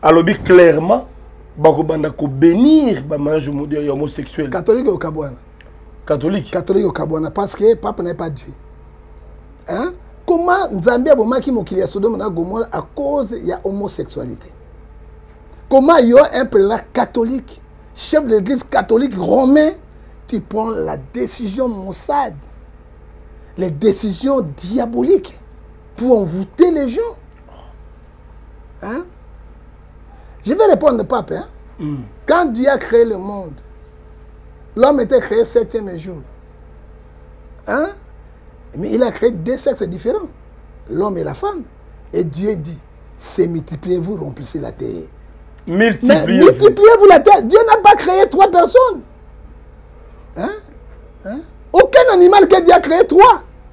alobi clairement bakobanda ko bénir ba mariage homosexuel. Catholique au Kabouana. Catholique. Catholique au Kabouana parce que papa n'est pas Dieu. Hein? Comment Nzambi a bomaki mokili ya Sodome na Gomorrhe à cause de la homosexualité? Comment il y a un prélat catholique, chef de l'église catholique romain, qui prend la décision maussade, les décisions diaboliques pour envoûter les gens? Hein? Je vais répondre au pape. Hein? Quand Dieu a créé le monde, l'homme était créé le 7e jour. Hein? Mais il a créé 2 sexes différents, l'homme et la femme. Et Dieu dit, c'est multipliez-vous, remplissez la terre. Multipliez-vous la terre. Dieu n'a pas créé 3 personnes. Hein? Hein? Aucun animal que Dieu a créé 3.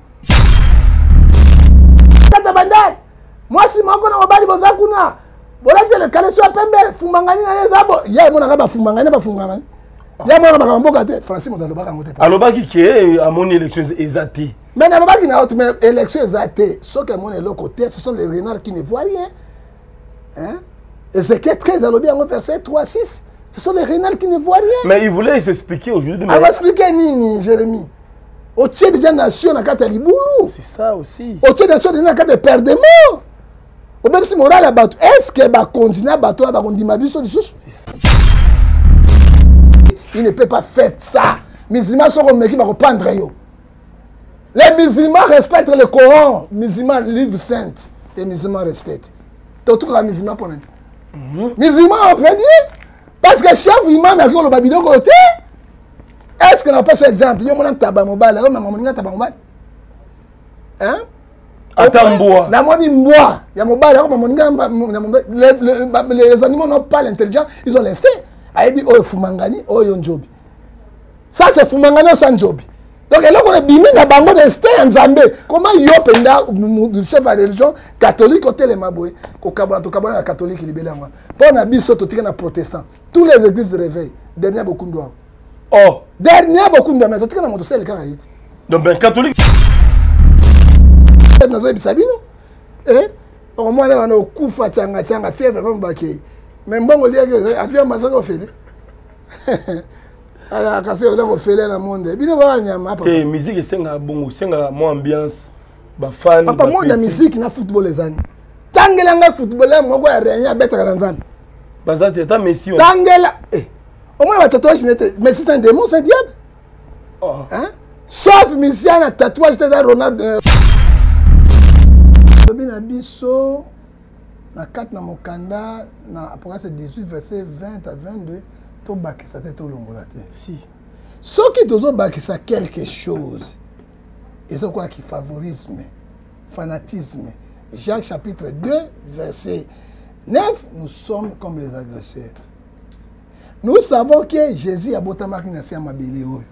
Moi, si je suis voilà le calesio pembe fumangani na yezabo ya mona ka fumangani ba fumangani ya mona ba kamboka te Francis Mondaloba ka ngote alobaki ke amoni élections ezati mais alobaki na autre mais élections ezati ce que mon le côté ce sont les renards qui ne voient rien hein et c'est que 13 alobi en verset 3-6 ce sont les renards qui ne voient rien mais il voulait s'expliquer aujourd'hui mais va expliquer nini Jérémie au tchè de nation na kata libulu c'est ça aussi au tchè de nation na kata perdement. Même si moral à bateau, est-ce que va continuer à bateau à condamner biso dessous? Il ne peut pas faire ça. Les musulmans sont comme qui va reprendre yo. Les musulmans respectent le Coran, les musulmans livre saint, les musulmans respectent. Tout les musulmans pour nous. Musulmans ont fait dire parce que chef imam a le babylone côté. Est-ce que n'a pas ce exemple? Yo mon tabac mobile, yo maman tabac mobile. Hein? Atamboa. La moni mboa. Les animaux n'ont pas l'intelligence, ils ont l'instinct. Aïbi oyo fumangani, oyo njobi. Ça c'est fumangani sans njobi. Donc là on est bimi na bango d'instinct nzambe. Comment yo penda le chef de la religion catholique au télémaboy, ko kabana la catholique libéré moi. Pour na biso to tika na protestant. Tous les églises de réveil, dernier beaucoup de doigts. Oh, dernier beaucoup de mais to tika na moto sel karaït. Donc ben catholique nazo ebisabino au moins on a kufa changa fièvre vraiment baké mais mbongo lié avion mazako fele ala kasi on a fait dans le monde bino ba nyama papa musique senga bongo senga mo ambiance ba fan papa monde musique na football les années tangela nga football moko ya renya betaka na nzambe bazate ta Messi tangela au moins ba tatouage n'était mais c'est un démon c'est un diable hein sauf Messiana tatouage de Ronaldo na biso na 4 na mokanda na Apocalypse 18 verset 20 à 22 to bakisa te to longola te si ce qui dozo bakisa quelque chose et c'est quoi qui favorisme fanatisme Jacques chapitre 2 verset 9 nous sommes comme les agresseurs nous savons que Jésus a bota makinasi mabele oyo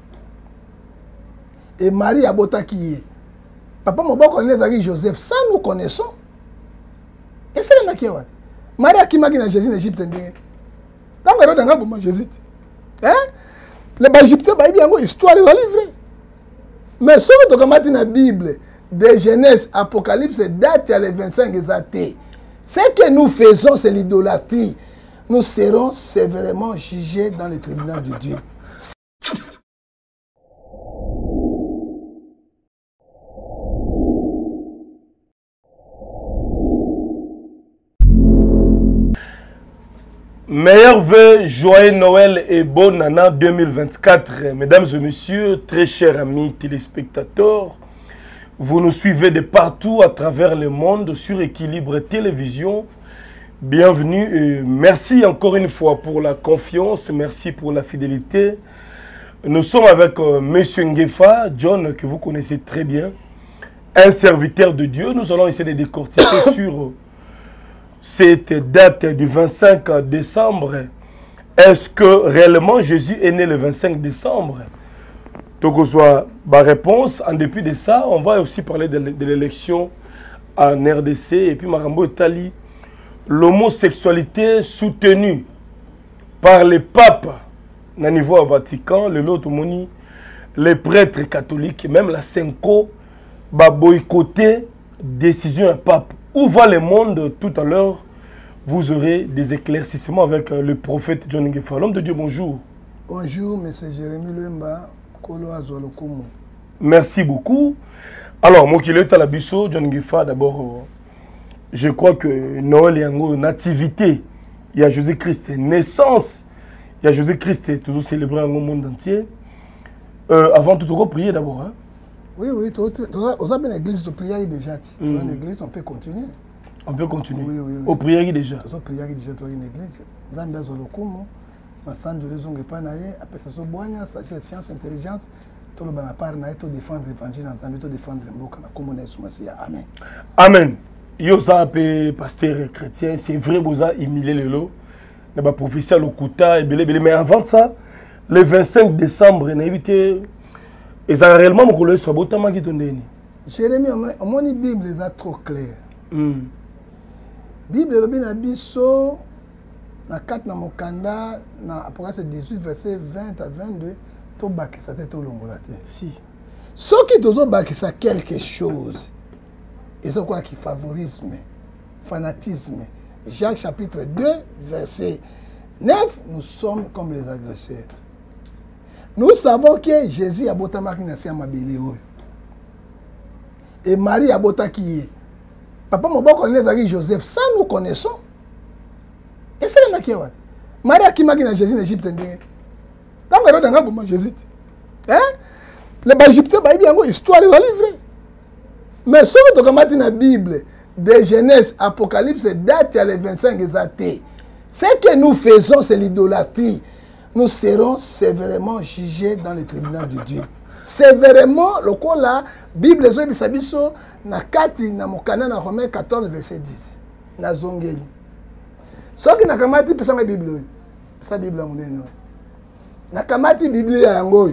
et Marie a bota qui papa moboko connaît Joseph, ça nous connaissons. Et c'est le maquillage. Marie qui m'a dit Jésus en Égypte. Quand on regarde dans le Jésus, hein? Les Égyptiens, ils ont une histoire dans le livre. Mais ce que tu as dit dans la Bible, de Genèse, Apocalypse, date à les 25 exactés. Ce que nous faisons, c'est l'idolâtrie. Nous serons sévèrement jugés dans le tribunal de Dieu. Meilleurs vœux, joyeux Noël et bonne année 2024. Mesdames et messieurs, très chers amis téléspectateurs, vous nous suivez de partout à travers le monde sur Équilibre Télévision. Bienvenue et merci encore une fois pour la confiance, merci pour la fidélité. Nous sommes avec Monsieur Ngefa, John, que vous connaissez très bien, un serviteur de Dieu. Nous allons essayer de décortiquer sur cette date du 25 décembre. Est-ce que réellement Jésus est né le 25 décembre? Donc, soit ma réponse. En dépit de ça, on va aussi parler de l'élection en RDC. Et puis, Marambo Tali, l'homosexualité soutenue par les papes au niveau Vatican, le Lotomoni, les prêtres catholiques, même la Senko, va boycotter décision un pape. Où va le monde tout à l'heure? vous aurez des éclaircissements avec le prophète John Ngefa. L'homme de Dieu, bonjour. Bonjour, M. Jérémy Lemba, Kolo Azolokumu. Merci beaucoup. Alors, moi qui est à la Bisso, John Ngefa, d'abord, je crois que Noël est en nativité. Il y a Jésus-Christ, naissance. Il y a Jésus-Christ, toujours célébré dans le monde entier. Avant tout, on va prier d'abord. Hein? Oui, on a une église de prière déjà. Une église, on peut continuer. On peut continuer. Oui, oui, oui. Au prière déjà. Au prière déjà, tu as une église. Dans le Zolokumu, ma sande de raison n'est pas naïe. Après ça, boigna, sagesse, science, intelligence. Tout le banapar naïe, tout défendre l'évangile ensemble, tout défendre le mot, comme on est sous Messie. Amen. Amen. Yo ça pe pasteur chrétien, c'est vrai vous a humilié le lot. Na ba prophétie au Kuta et belé mais avant ça, le 25 décembre, na évité et ça réellement mon collègue soit botama qui donne. Jérémie, mon Bible est trop clair. Bible le bien biso na 4 na mokanda na Apocalypse 18 verset 20 à 22 to bakisa te to longola te. Si. Ce qui tozo bakisa quelque chose. Et c'est quoi qui favorisme, fanatisme. Jacques chapitre 2, verset 9, nous sommes comme les agresseurs. Nous savons que Jésus a botta Marquinassi à Mabili. Et Marie a botta qui est. Papa Mobo connaît Joseph, ça nous connaissons. Et c'est le maquillage. Marie a qui m'a Jésus en Égypte. Quand on a un Jésus. Hein? Les Égyptiens, ils ont une histoire, ils ont livré. Mais ce que tu as dans la Bible, de Genèse, Apocalypse, date à les 25 exatés. Ce que nous faisons, c'est l'idolâtrie. Nous serons sévèrement jugés dans le tribunal de Dieu. Sévèrement, le coup là, Bible, na kati na mokana na Romains 14, verset 10. Na zongeli. Ce qui n'a kamati, c'est la Bible. C'est la Bible. Na kamati, Bible, il y a un goy.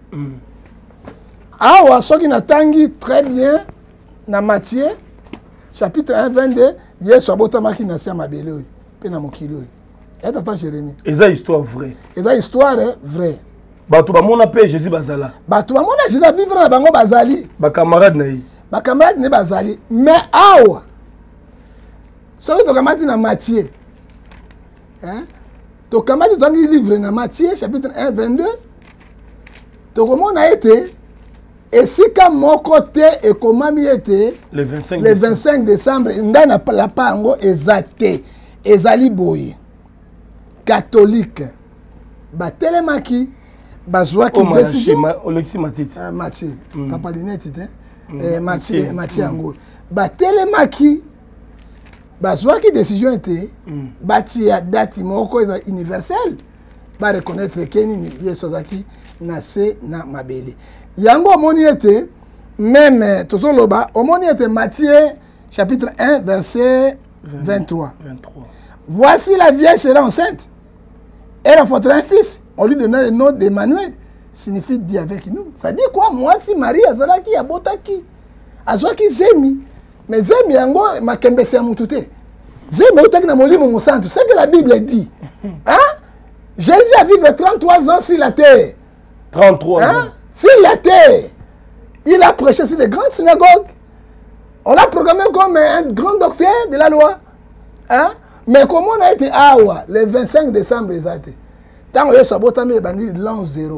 Ah, ce qui n'a tangi très bien. Na Matthieu, chapitre 1, 22, Yesu abotamaki na siya mabele oyo, pe na mokili oyo. Et attends Jérémie. Et ça histoire vraie. Et ça histoire vraie. Bato ba mona pe Jésus bazala. Bato ba mona Jésus vivre na bango bazali. Ba camarade na yi. Ba camarade ne bazali. Mais awa. Soki to kamati na Matthieu. Hein? To kamati tangi livre na Matthieu chapitre 1, 22. To komona ete et si comme mon côté et comment m'y était le 25 décembre, ndana la pango ezate ezali boye catholique ba telemaki bazwa ki décision Alexis Matiti Mathieu papa lineti Mathieu ango ba telemaki bazwa ki décision était bati ya date moko universelle ba reconnaître que ni Yesu zaki nase na mabele. Yango omoni ete même tozoloba omoni ete Matthieu chapitre 1 verset 23. Voici la vierge sera enceinte. Elle enfantera un fils. On lui donna le nom d'Emmanuel. Signifie Dieu avec nous. Ça dit quoi? Moi si Marie azalaki abotaki. Azwaki zemi. Mais zemi yango makembe se amutute. Zemi utaki na molimo musantu. C'est que la Bible dit. Hein? Jésus a vécu 33 ans sur la terre. 33 ans. Sur la terre, il a prêché sur les grandes synagogues. On l'a programmé comme un grand docteur de la loi. Hein? Mais comment on a été awa le 25 décembre, tant que ça botame bandi l'an 0.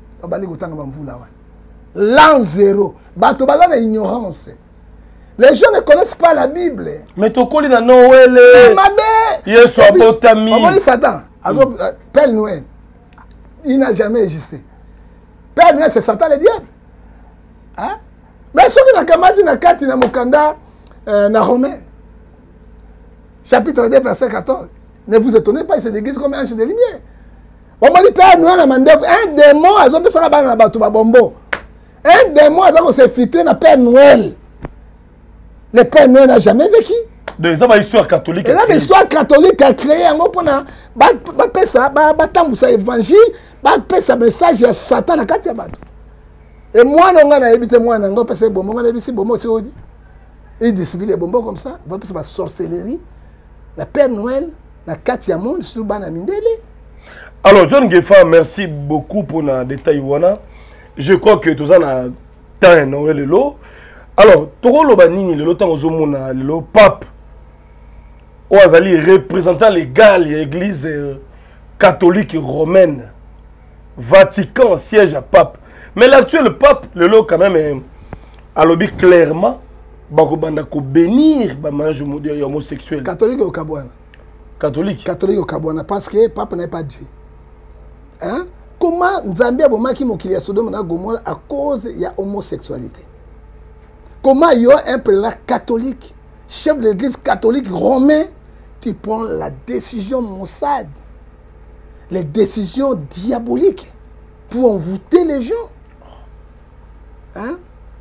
L'an 0. Bato bazana ignorance. Les gens ne connaissent pas la Bible. Mais tu connais dans Noël. Yesu abotami. On dit Satan. Père Noël. Il n'a jamais existé. Père Noël, c'est Satan le diable. Hein? Mais ce qui n'a qu'à dire, Nakati na Mokanda, na Romain, chapitre 2, verset 14. Ne vous étonnez pas, il se déguise comme un ange de lumière. On m'a dit, Père Noël, un démon, ils ont fait ça là-bas, un démon, ils ont se filtré dans Père Noël. Le Père Noël n'a jamais vécu. Donc, ça, c'est une histoire catholique. C'est une histoire catholique a créé un peu pour ça, évangile, ça message à Satan na kati ya bato. Et moi non ngana ebite moi na ngo parce que bon ngana ebisi bon c'est odi. Il discipline bon comme ça, bon c'est la sorcellerie. La Père Noël na kati ya monde sur bana mindele. Alors John Ngefa, merci beaucoup pour le détail wana. Je crois que tout ça na temps Noël lo. Alors, toko lo banini le temps ozomona le pape Oazali représentant légal de l'église catholique romaine. Vatican siège à pape. Mais l'actuel pape, le lot quand même, a lobby clairement, bakobanda ko bénir ba mariage homosexuel. Catholique au Kabouana. Catholique. Catholique au Kabouana parce que le pape n'est pas Dieu. Hein? Comment Nzambia bomaki mokili ya Sodome na Gomorrhe à cause de la homosexualité? Comment il y a un prélat catholique, chef de l'église catholique romain, qui prend la décision maussade, les décisions diaboliques pour envoûter les gens? Hein?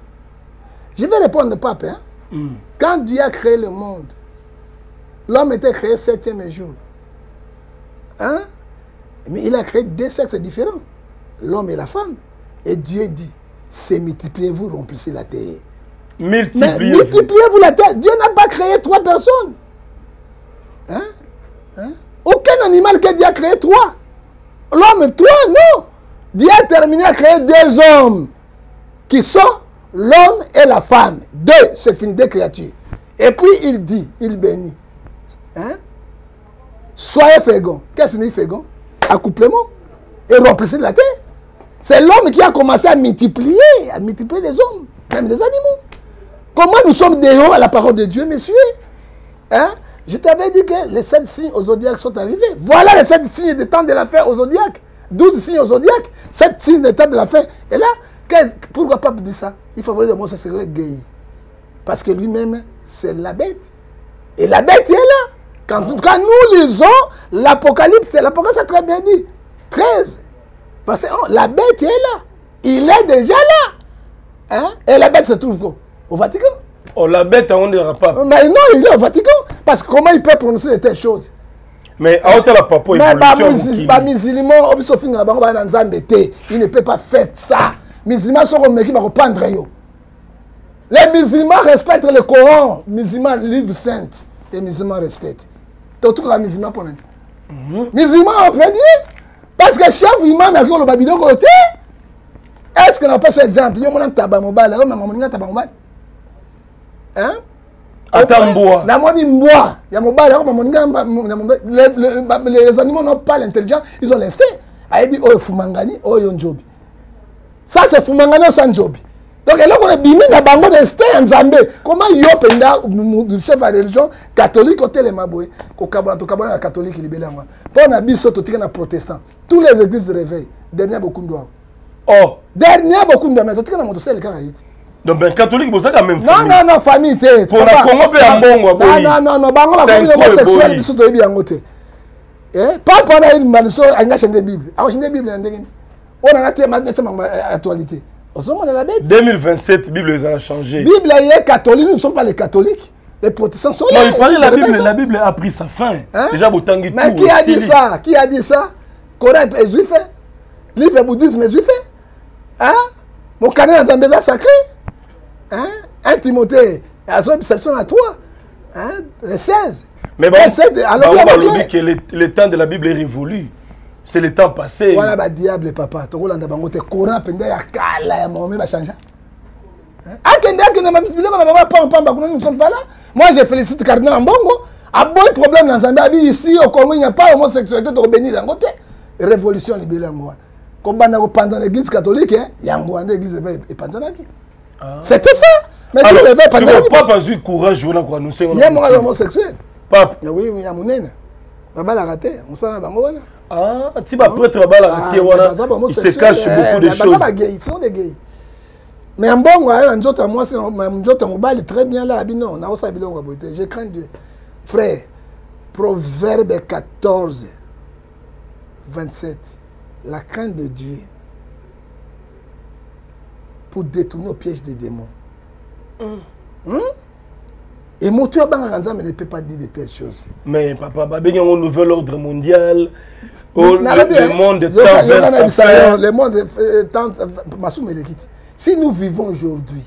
Je vais répondre au pape. Hein? Quand Dieu a créé le monde, l'homme était créé 7e jour. Hein? Mais il a créé 2 sexes différents, l'homme et la femme. Et Dieu dit, c'est multipliez-vous, remplissez la terre. Multipliez-vous la terre. Dieu n'a pas créé 3 personnes. Hein? Hein? Aucun animal que Dieu a créé 3. L'homme 3, non. Dieu a terminé à créer 2 hommes qui sont l'homme et la femme. 2, c'est fini, 2 créatures. Et puis il dit, il bénit. Hein? Soyez féconds. Qu'est-ce que signifie fécond? Accouplement. Et remplissez la terre. C'est l'homme qui a commencé à multiplier les hommes, même les animaux. Comment nous sommes des héros à la parole de Dieu, messieurs? Hein? Je t'avais dit que les 7 signes au zodiaque sont arrivés. Voilà les 7 signes des temps de la fin au zodiaque. 12 signes au zodiaque, 7 signes des temps de la fin. Et là, pourquoi Pape dit ça? Il favorise l'homosexualité gay. Parce que lui-même, c'est la bête. Et la bête est là. Quand nous lisons l'Apocalypse, l'Apocalypse a très bien dit. 13. Parce que la bête est là. Il est déjà là. Hein? Et la bête se trouve quoi? Au Vatican. Oh, la bête, on ne dira pas. Mais non, il est au Vatican. Parce que comment il peut prononcer de telles choses? Mais à la papa, il ne peut pas faire ça. Les musulmans sont remis qui vont reprendre. Les musulmans respectent le Coran. Les musulmans, livre saint. Les musulmans respectent. Tout les musulmans pour les musulmans ont fait dire. Parce que chef imam a le Babylone côté. Est-ce qu'on n'a pas cet exemple? Il y a un tabac mobile. Il y a un tabac mobile. Hein? Attends-moi. Les animaux n'ont pas l'intelligence, ils ont l'instinct. Aïbi, oh, Fumangani, oh, Yonjobi. Ça, c'est Fumangani ou Sanjobi. Donc, là, on est bimi dans bango d'instinct en Zambé. Comment il y a le chef de la religion catholique au Télémaboué, au Kabana catholique, il est bien. Pour on a bis au protestant. Tous les églises de réveil, dernier beaucoup de doigts. Oh, dernier beaucoup de doigts, mais tu as montré le caractère. Donc, ben catholique, vous savez quand même. Non, famille, t'es. Pour la Congo, non, bango, la famille homosexuelle, ils sont bien en côté. Pas pendant une manuso, on a changé de Bible. On a changé de Bible, on a raté l'actualité. 2027, la Bible a changé. La Bible est catholique, nous ne sommes pas les catholiques. Les protestants sont là. Non, il parlait la Bible a pris sa fin. Hein? Déjà, Boutangi. Mais qui a dit ça? Qui a dit ça? Coran est juif. Livre bouddhisme est juif. Hein? Mon canet dans un sacré. Hein? 1 Timothée, à son exception à toi. Hein? 16. Mais bon, alors on va dire que le temps de la Bible est révolu. C'est le temps passé. Voilà, bah diable, papa. Tu vois, le Coran, il y a Kala, il va changer. Nous ne sommes pas là. Moi, je félicite Cardinal Ambongo. A bon problème dans Zambie. Ici, au Congo, il n'y a pas d'homosexualité de bénir dans côté. Révolution libérale. Comme pendant l'église catholique, il y a un église et Pantanaki. C'était ça. Mais tu ne pas pas eu courage pour annoncer. Il y a un homosexuel. Pape. Oui, il y a mon nène. Baba l'a raté. On s'en a pas. Ah, tu vas prêtre Baba l'a raté. Il se cache beaucoup de choses. Ils sont des gays. Mais en bon, moi, c'est très bien là. Non, je crains Dieu. Frère, Proverbe 14, 27. La crainte de Dieu pour détourner au piège des démons. Et mon tueur ne peut pas dire de telles choses. Mais papa, il y a un nouvel ordre mondial. Le monde est vers sa fin. Le monde est en si nous vivons aujourd'hui,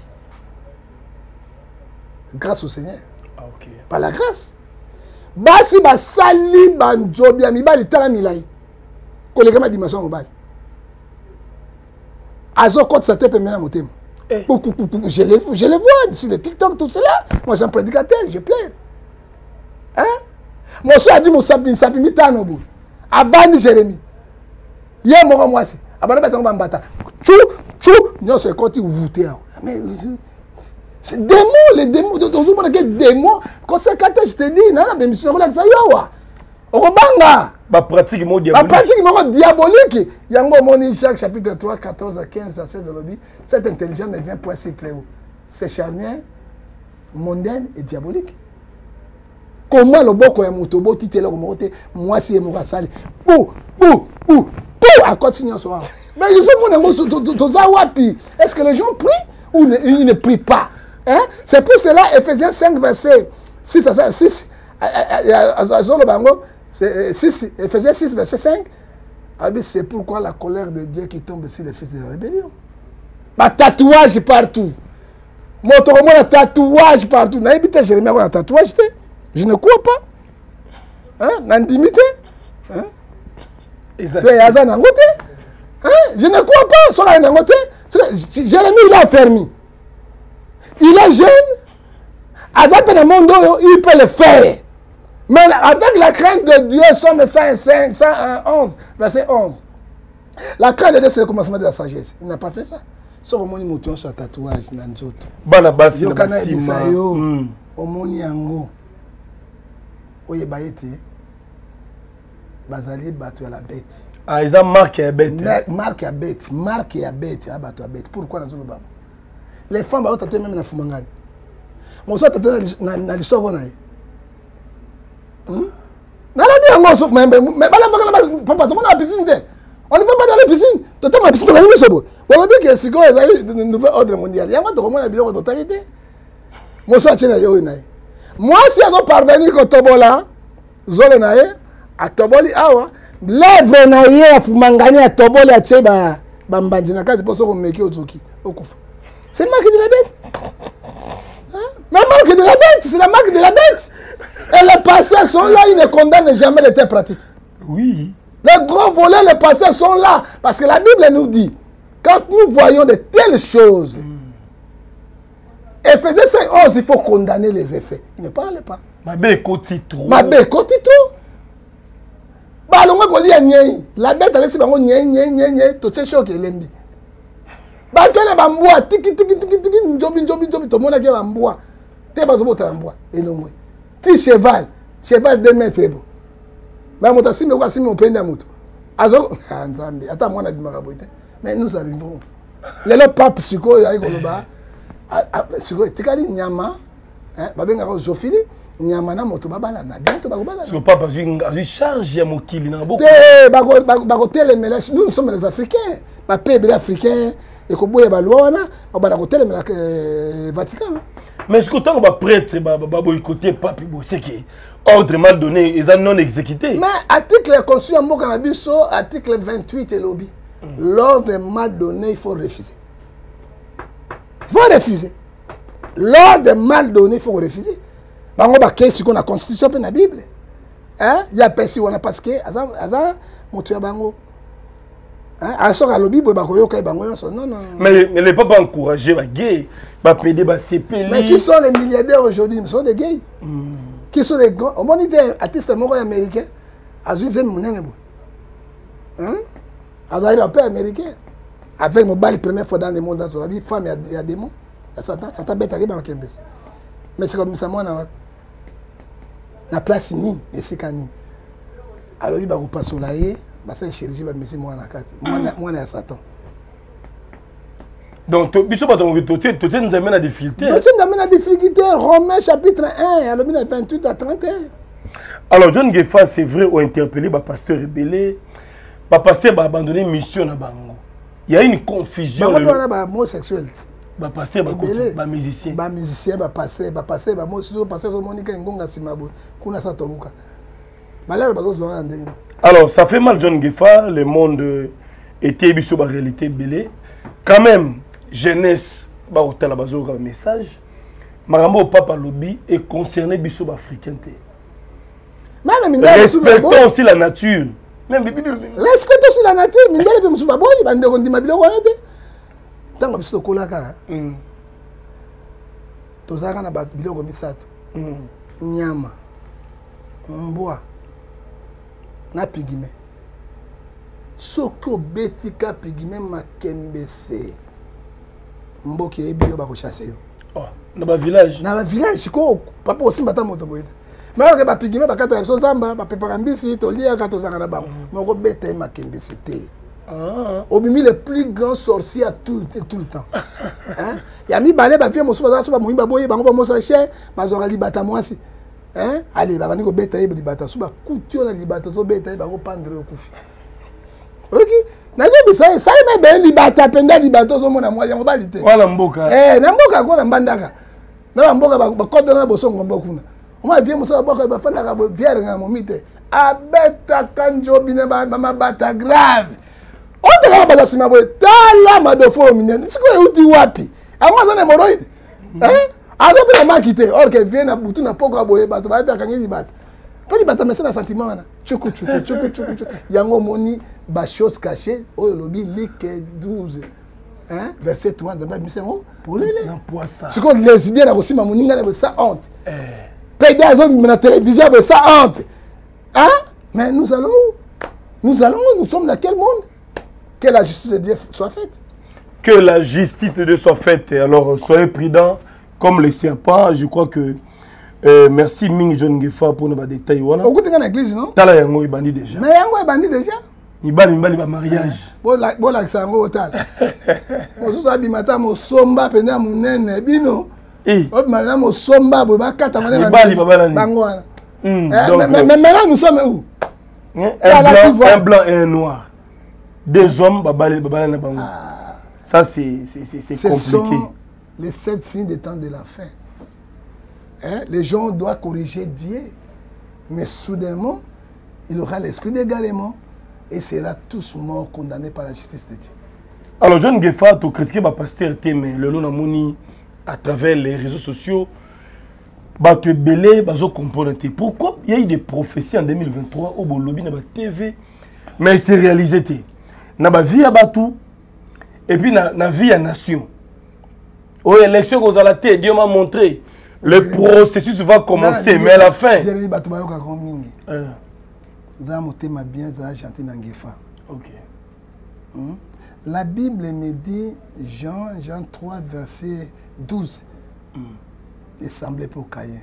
grâce au Seigneur, par la grâce, basi basali banjobi amibali tala milai koleka ma dimension mobile azo côté sa tête mena motema je les vois sur le TikTok tout cela. Moi je suis un prédicateur, je plaire. Hein? moso adi mosapi mitano bu abandi Jérémie ye moko mwasi abana batango bambata chou nyonso ekoti vouté mais c'est démon les démons toujours on a que démon quand c'est quand je te dis na na mission la ça yowa okobanga ba pratique mo diabolique yango moni Jacques chapitre 3 14 à 15 à 16 lobby cette intelligence ne vient pas si très haut c'est charnière mondaine et diabolique. Comment le boko ya mutobo titela ko mote mwasi e mokasali à continuer ce soir. Mais je suis mon wapi. Est-ce que les gens prient ou ils ne prient pas? Hein? C'est pour cela Ephésiens 5 verset 6 à 6 Ephésiens 6 verset 5 c'est pourquoi la colère de Dieu qui tombe sur les fils de la rébellion. Bah tatouage partout. Moto comme un tatouage partout. Na habité Jérémie un tatouage je ne crois pas. Hein? N'intimité. Hein? Exactement. Hein? Je ne crois pas. Jérémie, il a fermé. Il est jeune. Il peut le faire. Mais avec la crainte de Dieu, Somme 111, verset 11. La crainte de Dieu, c'est le commencement de la sagesse. Il n'a pas fait ça. Sauf au moni mouton sur tatouage. Banabasi, au moni yango. Oye baïté. Bazali bateau à la bête. Ah, ils ont marqué à bête. Marqué à bête. Marqué à bête. À bateau à bête. Pourquoi dans le bas? Les femmes, elles ont même la fumangani. Mon soeur, tu as dans le soir. On ne fait pas dans la piscine. On ne fait pas dans la piscine. Tu as la piscine. On a dit que c'est un nouvel ordre mondial. Il y a un moment de totalité. Mon soeur, tu as moi, si on parvenir au Tobola, Zolonae, à Toboli, awa, l'œuvre naïe à Fumangani à Toboli à Tcheba, Bambandina, quand tu penses qu'on met qui au Zuki, au Kouf. C'est la marque de la bête. Hein? La marque de la bête, c'est la marque de la bête. Et les pasteurs sont là, ils ne condamnent jamais les terres pratiques. Oui. Les gros volets, les pasteurs sont là. Parce que la Bible nous dit, quand nous voyons de telles choses, Ephésiens 5:11, il faut condamner les effets. Il ne parle pas. Ma bête côté trop. Ma bête côté trop. Bah, l'on va dire nyei. La bête elle est si bango nyei. To tche choc elembi. Bah, kena bamboa tiki njobi. To mona ke bamboa. Te bazo bota bamboa. Et non moi. Ti cheval 2 mètres bo. Bah, mota simi kwa simi openda mutu. Azo nzambi. Ata mwana bimaka boite. Mais nous arrivons. Le pape siko ya ikoloba. Tikali nyama babenga ko zofili nyama na moto babala na bientôt bakobala so papa je charge ya mokili na beaucoup bako telemela nous sommes les africains ba peuple africain et ko boye ba loi wana ba ko telemela Vatican. Mais est-ce que tant ba prêtre ba boycotter pape bo c'est que ordre mal donné ils non exécuté. Mais article constitution ya mboka na biso article 28 et lobby l'ordre mal donné il faut refuser. Il faut refuser. L'ordre mal donné, il faut refuser. Bango ba kesi ko na constitution pe na Bible. Hein? Il y a pesi wana parce que aza mutu ya bango. Hein? Asoka lo Bible ba ko yoka bango yonso. Non. Mais les papas encourager ba gay, ba pédé ba CP. Mais qui sont les milliardaires aujourd'hui? Ils sont des gays. Qui sont les grands? Au monde des artistes moko américains. Azuizen munenge bo. Hein? Aza un peu américain. Avec mon bal, première fois dans le monde, dans la vie, femme, il y a des mots. Satan bête arrive dans Kembes. Mais c'est comme ça, moi, la place ni, et c'est cani. Alors, il va passer là, ça est chirurgie, mais c'est moi, moi, à Satan. Donc, tu nous amènes à difficulté. Tu nous amènes à difficulté. Romains chapitre 1, alors 28 à 31. Alors, John Gefa, c'est vrai, ont interpellé le pasteur rebellé. Le pasteur a abandonné mission à Bango. Il y a une confusion. Il y a un homosexuel. Il pasteur, il musicien. Il musicien, il pasteur, il pasteur, il pasteur, alors, ça fait mal, John Gefa, le monde était biso la réalité belé. Quand même, jeunesse, bah au talabazo comme message. Marambo papa lobby est concerné biso africain. Respectons aussi la nature. Respectons aussi la nature. Mindele pe musuba boy, bande ko ndima biloko wana te. Tango biso kolaka. Tozaka na biloko misato. Nyama. mbwa na pigime soki obetika pigime makembese mboki eyebi yo bakochasse yo na bavillage sikoyo papa osimba ata moto boye te mais oke bapigime bakataka biso nzamba bapepaka mbisi toliaka tozanga na bango mais okobeta ye makembese te obimi le plus grand sorcier à tout le temps hein ya mibale bavie mosusu bazala so bamoyimba boye bango bamosa cher bazwaka libata mwasi hein allez babandi kobeta ye libata so bakuti yo na libata zobeta ye bakopandre okufi oki nazobisa esali mebe libata penda libata ozomona mwasi ya mobali te wala mboka na mboka kona mbandaka na bamboka bakodana na bosongo mbokuna oma vie mosusu baboka bafandaka viere nga momi te abetaka njobi na bamabata grave otaka bata sima boye tala madofo minene sikoyo euti wapi yango aza na hémorroïde azope na maki te or ke vie na butu na poko boye bato baetakangi libata mpo libata mese na sentiment wana tchuku yango omoni bachose caché oyo olobi like 12 verset 3 nzambe abimisa yango polele sikoyo lesbien na kosima moninga na boye sa honte pede azomima na télévision boye sa honte mais nous sommes dans quel monde? Que la justice de Dieu soit faite. Que la justice de Dieu soit faite. Alors, soyez prudents comme les serpents. Je crois que... merci Ming John Gefa pour nos détails. Au côté de l'église, non? Tala yango ibandi déjà. Mais yango ibandi déjà? Ibali ba mariage. Bon la sango tal. Mosusu abimata mo somba pena munene bino. Obimata mo somba bo bakata manene. Ibali baba nani? Bango wana. Mais maintenant nous sommes où? Un blanc et un noir. Deux hommes, ça c'est compliqué. Ce sont les 7 signes des temps de la fin. Les gens doivent corriger Dieu, mais soudainement, il aura l'esprit d'égarement et sera tous morts condamnés par la justice de Dieu. Alors, John Gefa, tu critiques le pasteur, mais le long amoni à travers les réseaux sociaux, tu belé, componenté. Pourquoi il y a eu des prophéties en 2023 au lobby na TV, mais c'est réalisé. Na ba vie à Batou et puis na vie à nation. Aux élections qu'on a la tête, Dieu m'a montré. Le processus va commencer, mais à la fin. Jérémie Batou Bayoka Mingi. Zamote ma bien, za chanté Nangefa. Ok. La Bible me dit, Jean 3, verset 12. Il semblait pour Caïn.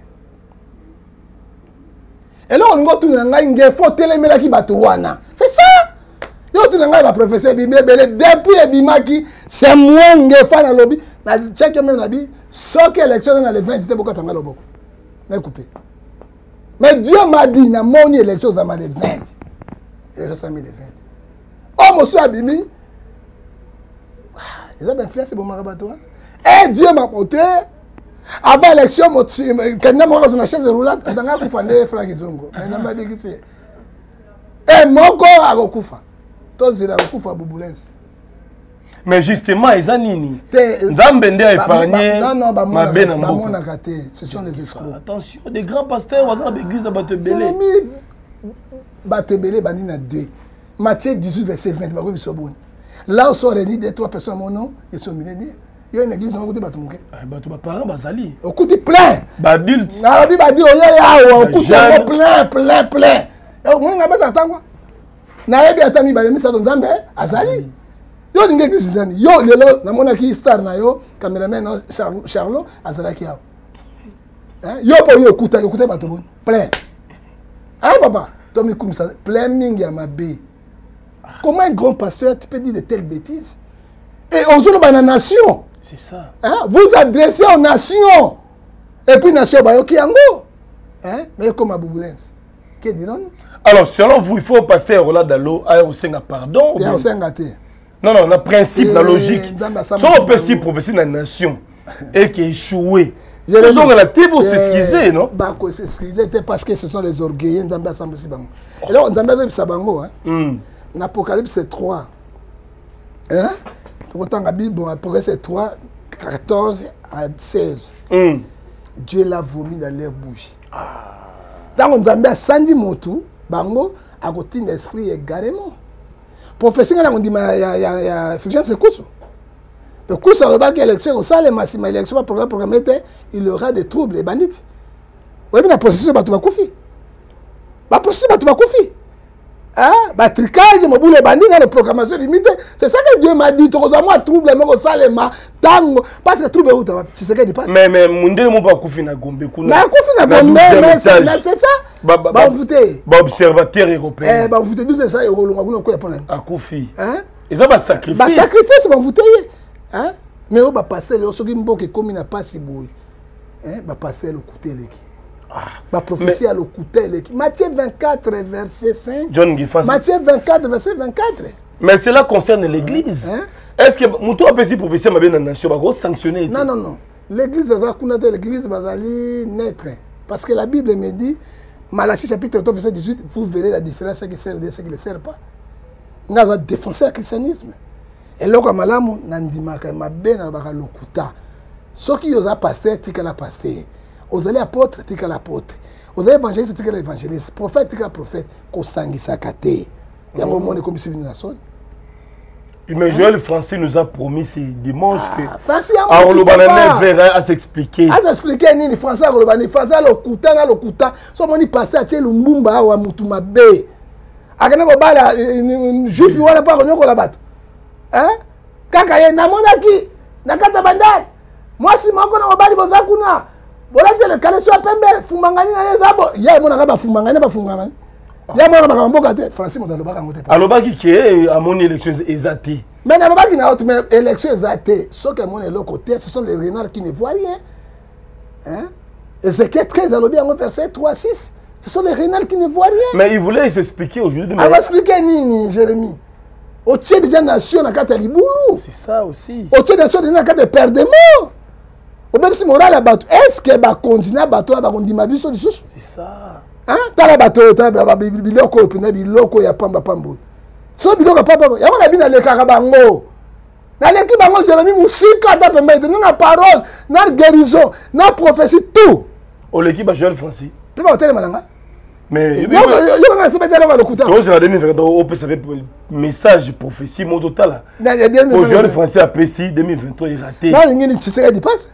Et là, on a tout le faut téléméla qui Batouana. C'est ça! Yo tu n'as pas professeur Bimé depuis Bimaki c'est moi Ngefa na lobby na check même na bi so que élection dans les 20 c'était beaucoup tanga loboko na coupé mais Dieu m'a dit na mon élection dans les 20 et ça ça mis les 20 oh monsieur Abimi ils ont influencé bon marabato et Dieu m'a porté avant l'élection quand moi dans la chaise roulante tanga kufande Frank Zongo mais na ba bigiti et moko akokufa. Mais justement, ils ont nini. Nzambende a épargné. Ce sont des escrocs. Attention, des grands pasteurs, ils ont l'église de Batebele. Batebele, Banina 2. Matthieu 18, verset 20. Là où sont réunis des 3 personnes, mon nom, ils sont millénaires. Il y a une église, on va écouter Batumouké. Parents, Bazali. On écoute plein. Adulte. On écoute plein. On écoute na yebi atami ba remisa to Nzambe azali yo ninge kisizani yo lelo na mona ki star na yo cameraman no Charlo azala ki yao yo po yo kuta bato bon plein papa to mi kumsa plein mingi ya mabe. Comment un grand pasteur peut dire de telles bêtises et on zolo ba na nation? C'est ça. Vous adressez aux nations et puis nation ba yo ki yango mais comme Abouboulense que diront. Alors, selon vous, il faut passer au Roland Dalo à Osenga pardon? Il y a Osenga. Non, non, le principe, la logique. Si on peut s'y prophétiser dans la nation et qui est échoué, ils ont relatif pour s'excuser, non? Bah, s'excuser, parce que ce sont les orgueilleux. Et là, on a Sabango. Dans Apocalypse 3. Hein? Autant la Bible, Apocalypse 3, 14 à 16. Dieu l'a vomi dans leur bouche. Dans on a Sandi Motu. Bango a côté d'esprit également. Professeur on dit ya fiction c'est quoi ça? Le coup sur le bac élection ça les massima élection pas programme il y aura des troubles et bandits. Oui mais la processus ba tu va koufi. Ba processus bato bakufi. Hein? Ba tricage mobule bandi na la programmation limitée. C'est ça que Dieu m'a dit. Tu as moi trouble mais ko salema tango parce que trouble uta tu sais que dit pas. Mais mundele mo ba kufi na Gombe kuna. Na kufi na Gombe mais c'est ça. Ba voter. Ba observateur européen. Ba voter 12 ça euro longa kuna ko ya pona. Akufi. Hein? Et ça ba sacrifice. Ba sacrifice ba voter. Hein? Mais on va passer le soki mboke comme na pas si boy. Hein? Ba passer le côté leki. La prophétie à l'écouter. Matthieu 24, verset 5. John Gifas. Matthieu 24, verset 24. Mais cela concerne l'église. Hein? Est-ce que Moutou a pu prophétie ma bien dans la nation va sanctionner? Non, non, non. L'église, l'église va aller naître. Parce que la Bible me dit, Malachie chapitre 3, verset 18, vous verrez la différence qui sert de ce qui ne sert pas. Nous avons défoncé le christianisme. Et là, comme malamu, nandimaka mabena baka lokuta. Ceux qui ont pasteur, tika la pasteur. Vous allez apôtre, tika l'apôtre. Vous allez évangéliste, tika l'évangéliste. Prophète, tika prophète. Kosangi sakate. Il y a un moment comme si vous n'avez pas. Mais Joël Francis nous a promis ce dimanche que Francis a Olobana verra à s'expliquer. À s'expliquer ni Français à Olobana, Français à l'okuta na l'okuta. So moni pasteur tche lumbumba wa mutuma be. Akana ko bala juif wana pa konyo ko la bato. Hein? Kaka ye na monaki nakata bandai. Moi si moko na obali bozakuna. Bolate le kaleso pembe fumangani na yezabo. Ya mona ka ba fumangani ba fumangani. Ya mona ba mboka te Francis motalo ba kangote. Alobaki ke a mon élection exatée. Mais alobaki na autre mais élection exatée. Ce que mon est côté, ce sont les renards qui ne voient rien. Hein? Ézéchiel 13 alobi en verset 3 6. Ce sont les renards qui ne voient rien. Mais il voulait s'expliquer aujourd'hui. Il va expliquer ni Jérémie. Au tchè déjà nation na kata libulu. C'est ça aussi. Au tchè nation déjà na kata perdement. Ou même si moral à bateau, est-ce que va continuer à bateau à bakondima biso lisusu? C'est ça. Hein? Tala bateau ta ba biloko pena biloko ya pamba pambo. So biloko pamba. Ya wana bina le karabango. Na leki bango Jérémie musika ta pembe na parole, na guérison, na prophétie tout. Au l'équipe Joël Francis. Tu vas hôtel malanga. Mais yo na se mettre le couteau. Toi c'est la dernière fois on peut savoir message prophétie mot total. Pour Joël Francis a PC 2023 il raté. Non, ngini tsitseka dépasse.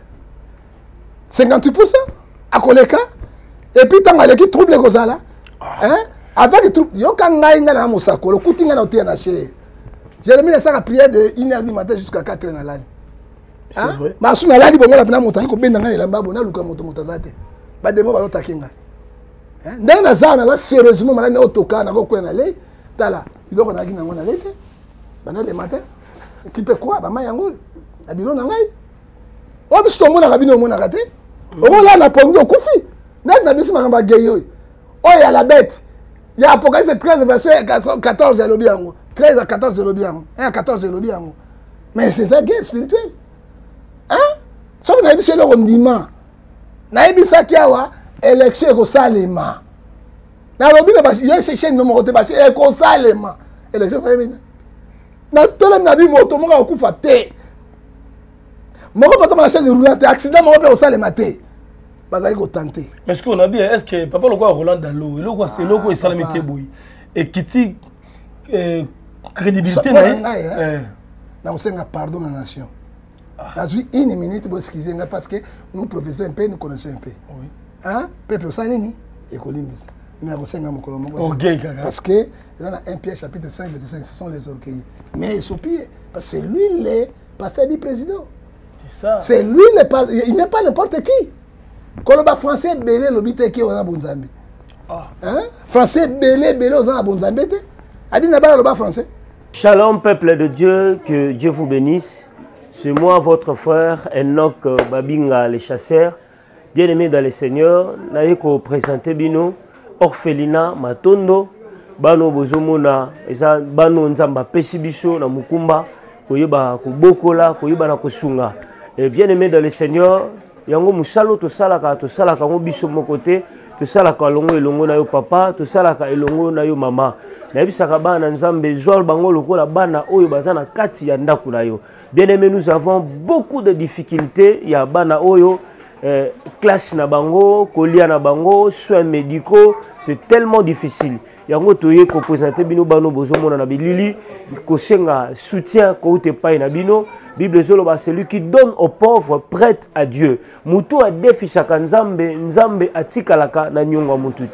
58% à Koleka et puis tant que trouble kozala hein avec trouble yo kanga inga na musako le kutinga na otia na chez Jérémie na saka prière de 1h du matin jusqu'à 4h na lali hein ma suna lali bongo la pena motaki ko benda ngana lamba bona luka moto motazate ba demo ba lotakinga hein ndana zana la sérieusement malana otoka na ko kwena le tala biloko na kina ngona lete bana le matin qui peut quoi ba mayango na bilo na ngai o bisto mona ka bino mona kate o la na pongo kufi na bisi makamba geyo o ya la bête ya Apocalypse 13 verset 14 ya lobi yango 13 à 14 ya lobi yango 1 à 14 ya lobi yango mais c'est ça guerre spirituelle hein so na bisi le ndima na bisi kiawa élection ko salema na lobi na basi yo se chaîne no mo te basi e ko salema élection ça yemina na tole na bi moto mo ka okufa te mo ko pata na chaise roulante accident mo pe o salema te. Mais est-ce qu'on a bien, est-ce que papa le quoi Roland Dalo, le quoi c'est le quoi salamité boy et qui dit crédibilité na osenga pardon la nation. Là je une minute pour excuser parce que nous professeurs un peu nous connaissons un peu. Oui. Hein? Peuple salini et colimbis. Mais osenga mokolo moko. Parce que dans 1 Pierre chapitre 5 verset 5 ce sont les orgueilleux. Mais ils sont pires parce que c'est lui le pasteur du président. C'est ça. C'est lui il n'est pas n'importe qui. Koloba français belé lobité qui ona bonzambe. Hein? Français belé ona bonzambe te. Adi na bala loba français. Shalom peuple de Dieu, que Dieu vous bénisse. C'est moi votre frère Enoch Babinga le chasseur. Bien-aimé dans le Seigneur, naiko présenter bino orphelinat Matondo bano bozomona eza bano nzamba pesi biso na mukumba koyeba kobokola koyeba na kosunga. Et bien-aimé dans le Seigneur, yango musalo to salaka ngo biso mokote to salaka longo elongo na yo papa to salaka elongo na yo mama na bisaka bana nzambe zol bango lokola bana oyo bazana kati ya ndaku na yo. Bien-aimé, nous avons beaucoup de difficultés ya bana oyo classe na bango kolia na bango soins médicaux, c'est tellement difficile. Yango toye ko présenter bino bano bozomona na bilili ko senga soutien ko te pai na bino. Bible zoloba celui qui donne aux pauvres prête à Dieu. Mutu a défi chaka nzambe nzambe atikalaka na nyonga mutute.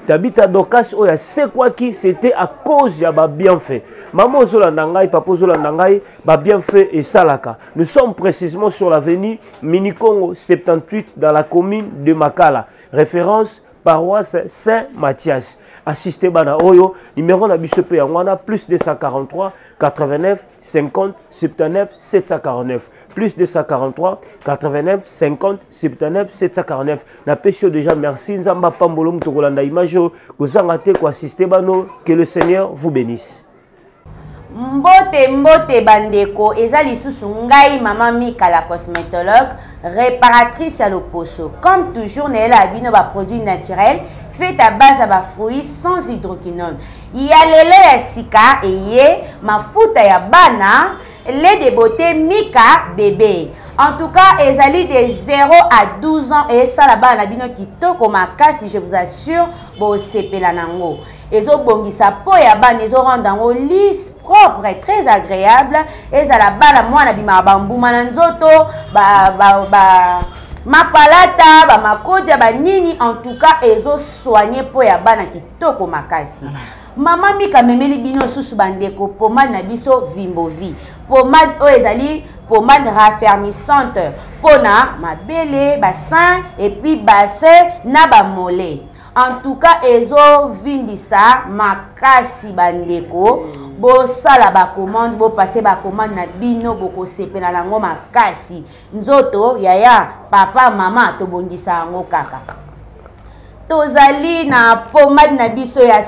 Tabita Dokas oya c'est quoi qui c'était à cause ya ba bienfait. Maman Zolandangai, papa Zolandangai, ba bienfait et Salaka. Nous sommes précisément sur l'avenue Minikongo 78 dans la commune de Makala. Référence paroisse Saint-Mathias. Assisté bana oyo numéro na bisope ya wana plus 243 89 50 79 749 plus 243 89 50 79 749 na pesio déjà merci nzamba pambolo mtokolanda image kozanga te ko assister bano que le Seigneur vous bénisse. Mbote mbote bandeko eza lisusu ngai mama Mika la cosmétologue réparatrice à l'oposo comme toujours nela bino ba produits naturels fait à base à fruits sans hydroquinone. Il y a lelo ya sika eye mafuta ya bana lait de beauté Mika bébé. En tout cas, ezali de 0 à 12 ans et ça là-bas la bino kitoko makasi, je vous assure, bo sepela nango. Ezo bongisa po ya bana ezo rendre ngo lisse, propre et très agréable. Ezala bana mwana bima bambuma na nzoto mapalata ba makodia ba nini, en tout cas ezo soigner po ya bana kitoko makasi. Mama Mika memeli bino susu bandeko pomade na biso Vimbovi. Pomade o ezali pomade raffermissante pona mabele, bassin et puis bassin na ba mollet. En tout cas ezo vimbisa makasi bandeko. Bo sala ba commande, bo passer ba commande na bino boko sepela nango makasi. Nzoto yaya papa mama to bongisa ngo kaka. Tozali na pomade na biso ya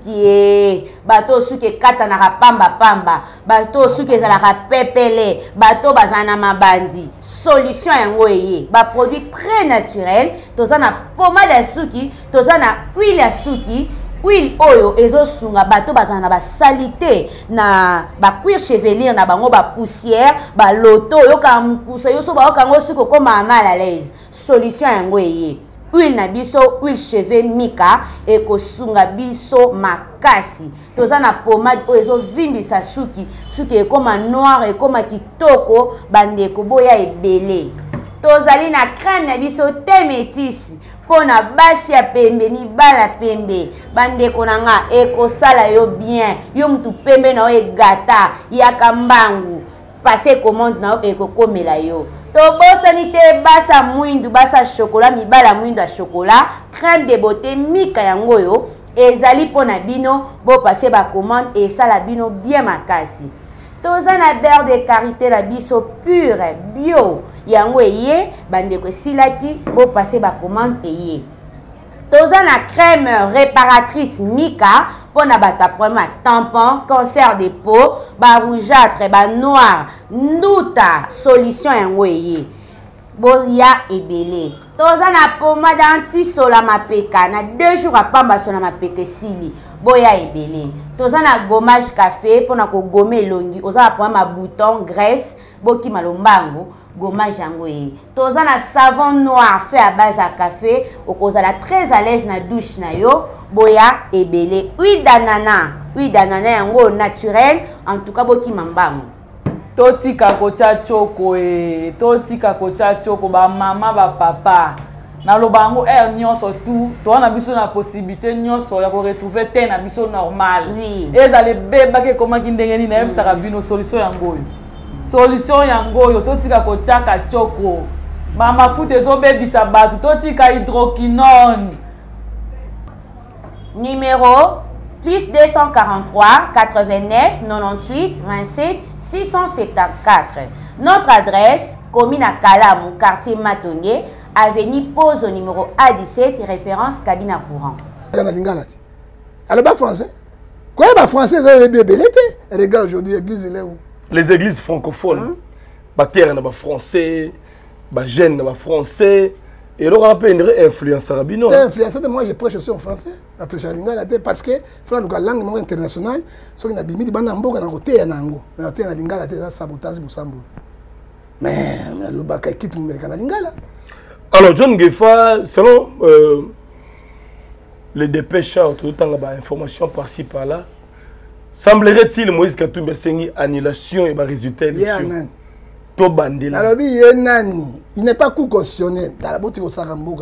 suki bato suki kata na pamba bato suki ezalaka pepele bato bazana mabandi solution yango eye ba produit très naturel tozana pomade ya suki tozana huile ya suki huile oyo ezosunga bato bazana ba salité na ba cuir chevelier na bango ba poussière ba loto yo ka mpusa yo so ba okango suki koma mal à l'aise solution yango eye huile na biso huile cheveux Mika ekosunga biso makasi tozana pomade oyo ezovimbisa suki suki ekoma noir ekoma kitoko bandeko boya ebele tozali na crème na biso te métis pona basi ya pembe mibala pembe bandeko nanga ekosala yo bien yo mutu pembe na yo egata yaka mbangu passer commande na yo ekokomela yo. Tobosani te basa mwindu basa chocolat mibala mwindu ya chocolat crème de beauté Mika yango yo ezali pona bino bo passer ba commande et ça la bino bien makasi. Tozana beurre de karité la biso pure bio yango eye bandeko silaki bo passer ba commande eye. Tozana crème réparatrice Mika pona bata problème tampon, cancer de peau, ba rougeâtre, ba noir, nduta solution yango eye. Boya ebele. Tozana pomade anti-sola mapeka na 2 jours à pamba sola mapeka sili. Boya ebele. Tozana gommage café pona ko gommer longi. Ozana problème à bouton, graisse, boki malombango. Gommage yango e. Tozana savon noir fait à base à café. Okozala très à l'aise na douche na yo. Boya ebele. Huile d'ananas. Huile d'ananas yango naturel. En tout cas boki mambango. Totika kocha choko totika kocha choko ba mama ba papa. Na lobango nyonso tout. Toi na biso na possibilité nyonso ya ko retrouver te na biso normal. Oui. Ezale beba ke koma kindengeni na yebisa bino solution yango. Solution yango yo totika kochaka choko mama foot ezobebisa batu totika hydroquinone numéro plus 243 89 98 27 674. Notre adresse commune à Kalamu, quartier Matonge, avenue Pose au numéro A17, référence cabine à courant. Alors bas français. Quoi bas français regarde aujourd'hui l'église est où? Les églises francophones, terre na ba français, ba jeune na ba français, et alors on peut influencer rabino. Influencer moi je prêche aussi en français, je prêche en lingala parce que faut la langue internationale, so na bimi di bana mboka na côté ya nango, na côté na lingala ça sabotage busambo. Mais le baka quitte mon na lingala. Alors John Gefa, selon les dépêches autour de ba information par-ci par-là, semblerait-il Moïse Katumbi Sengi annulation et résultat élection. to bandela alors il nani il n'est pas coup constitutionnel dans la boutique au Saramboka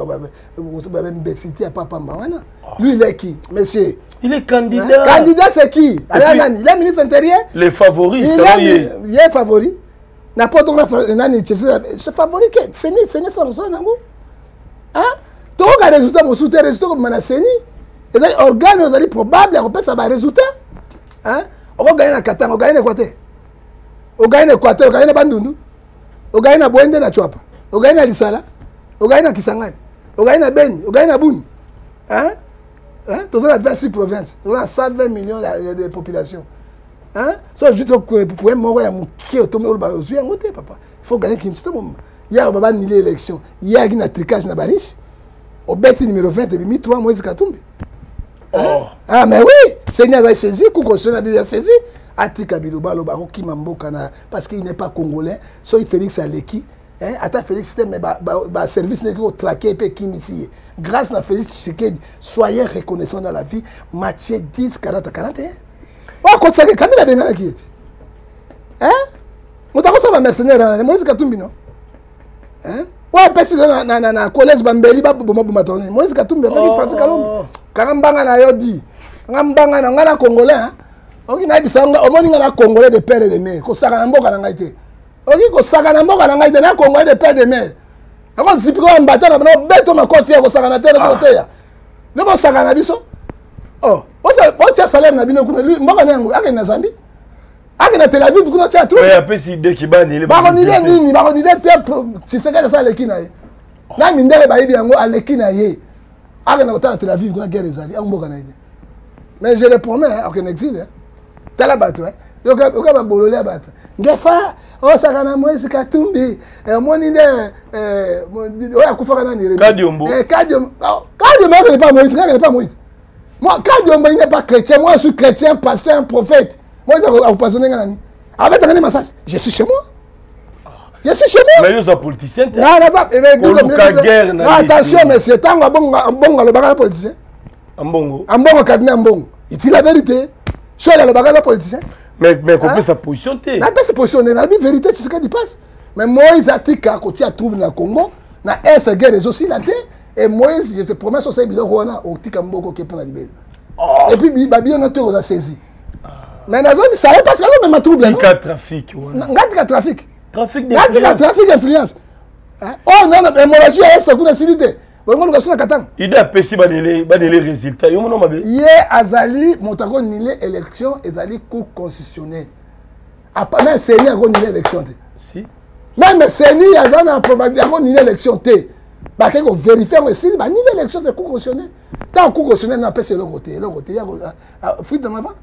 à papa Mbawana lui il est qui monsieur il est candidat candidat c'est qui alors nani il est ministre intérieur les favoris il est favori n'importe quoi nani c'est favori que c'est ça nango hein to ka résultat mo souter résultat comme manaseni et les organes ont probable on peut ça va résultat hein on va gagner na Katanga on gagne Équateur on gagne Équateur on gagne Bandundu on gagne na Bwende na Chwapa on gagne na Lisala on gagne na Kisangani on gagne na Beni on gagne na Buni hein tous les 26 provinces tous les 120 millions de population hein so juste pour pouvoir mourir mon qui automne au bazou en côté papa il faut gagner Kinshasa il y a baba ni l'élection il y a une tricage na Baris au bête numéro 20 depuis 3 mois Katumbi. Ah mais oui, Seigneur a saisi, Koukoson a déjà saisi. Atika Biloba, Lobaro Kimambokana, parce qu'il n'est pas congolais, soit Félix Aleki, hein, Ata Félix c'était mais service n'est que traqué et Kim ici. Grâce à Félix Tshisekedi, soyez reconnaissants dans la vie, Matthieu 10, 40 à 41. Oh, quand ça, Kabila Bengala qui est. Hein? Moutako ça va mercenaire, Moïse Katumbi non? Hein? Ouais, personne na collège Bambeli, Babumatonné. Moïse Katumbi a fait Francis Kalombe. Karambanga na yodi. Ngambanga na ngana congolais hein. Oki na bisanga omoni ngana congolais de père et de mère. Ko saka na mboka na ngai te. Oki ko saka na mboka na ngai te na congolais de père et de mère. Ako zipiko mbata na bano beto makofi ko saka na terre ko te ya. Ne bo saka na biso. Oh, bo salaire na bino kuna mboka na yango ake na Zambie. Ake na Tel Aviv kuna tia tout. Ouais, après si dès qui bani le. Ba ko ni le nini, ba ko ni le te si c'est que ça le kina ye. Na mindele ba yibi yango alekina ye. Ah, on a Tel Aviv, on a guerre les mais je le promets, on exil. T'as la bateau, hein. Donc, on va bololer la bateau. Ngefa, oh, ça va na moi, c'est Katumbi. Mon idée, ouais, à Koufara Nani. Kadiombo. Kadiombo, il n'est pas Moïse, il n'est pas Moïse. Moi, Kadiombo, il n'est pas chrétien. Moi, je suis chrétien, pasteur, prophète. Moi, je suis passionné. Avec un massage, je suis chez moi. Je suis chez moi. Mais vous êtes politicien. Non, attention, monsieur, tant que bon, le bagage politicien. Ambongo. Ambongo, cardinal Ambongo. Il dit la vérité. Je suis le bagage politicien. Mais comprends sa position. La position, la vérité, tu sais ce qu'il passe. Mais Moïse a dit quand tu as trouvé dans le Congo, na est guerre aussi la terre. Et Moïse, je te promets, sur ce bilan, on a au Tikamboko qui est pour la libérer. Et puis, Babi, on a saisi. Mais ça n'est pas ça, même trouble. Il y a trafic. Il y a trafic. Trafic d'influence. Trafic d'influence. Oh non, l'hémorragie est ce qu'on a cité. Il a péci les résultats. Il y a Azali, Montako Nile élection, Azali cour constitutionnel. Après, même Seigneur a une élection. Si. Même Seigneur a probablement une élection. Parce qu'on vérifie aussi, il y a une élection de cour constitutionnel. Dans le cour constitutionnel, on a passé l'autre côté. L'autre côté, il y a fuite de l'avant.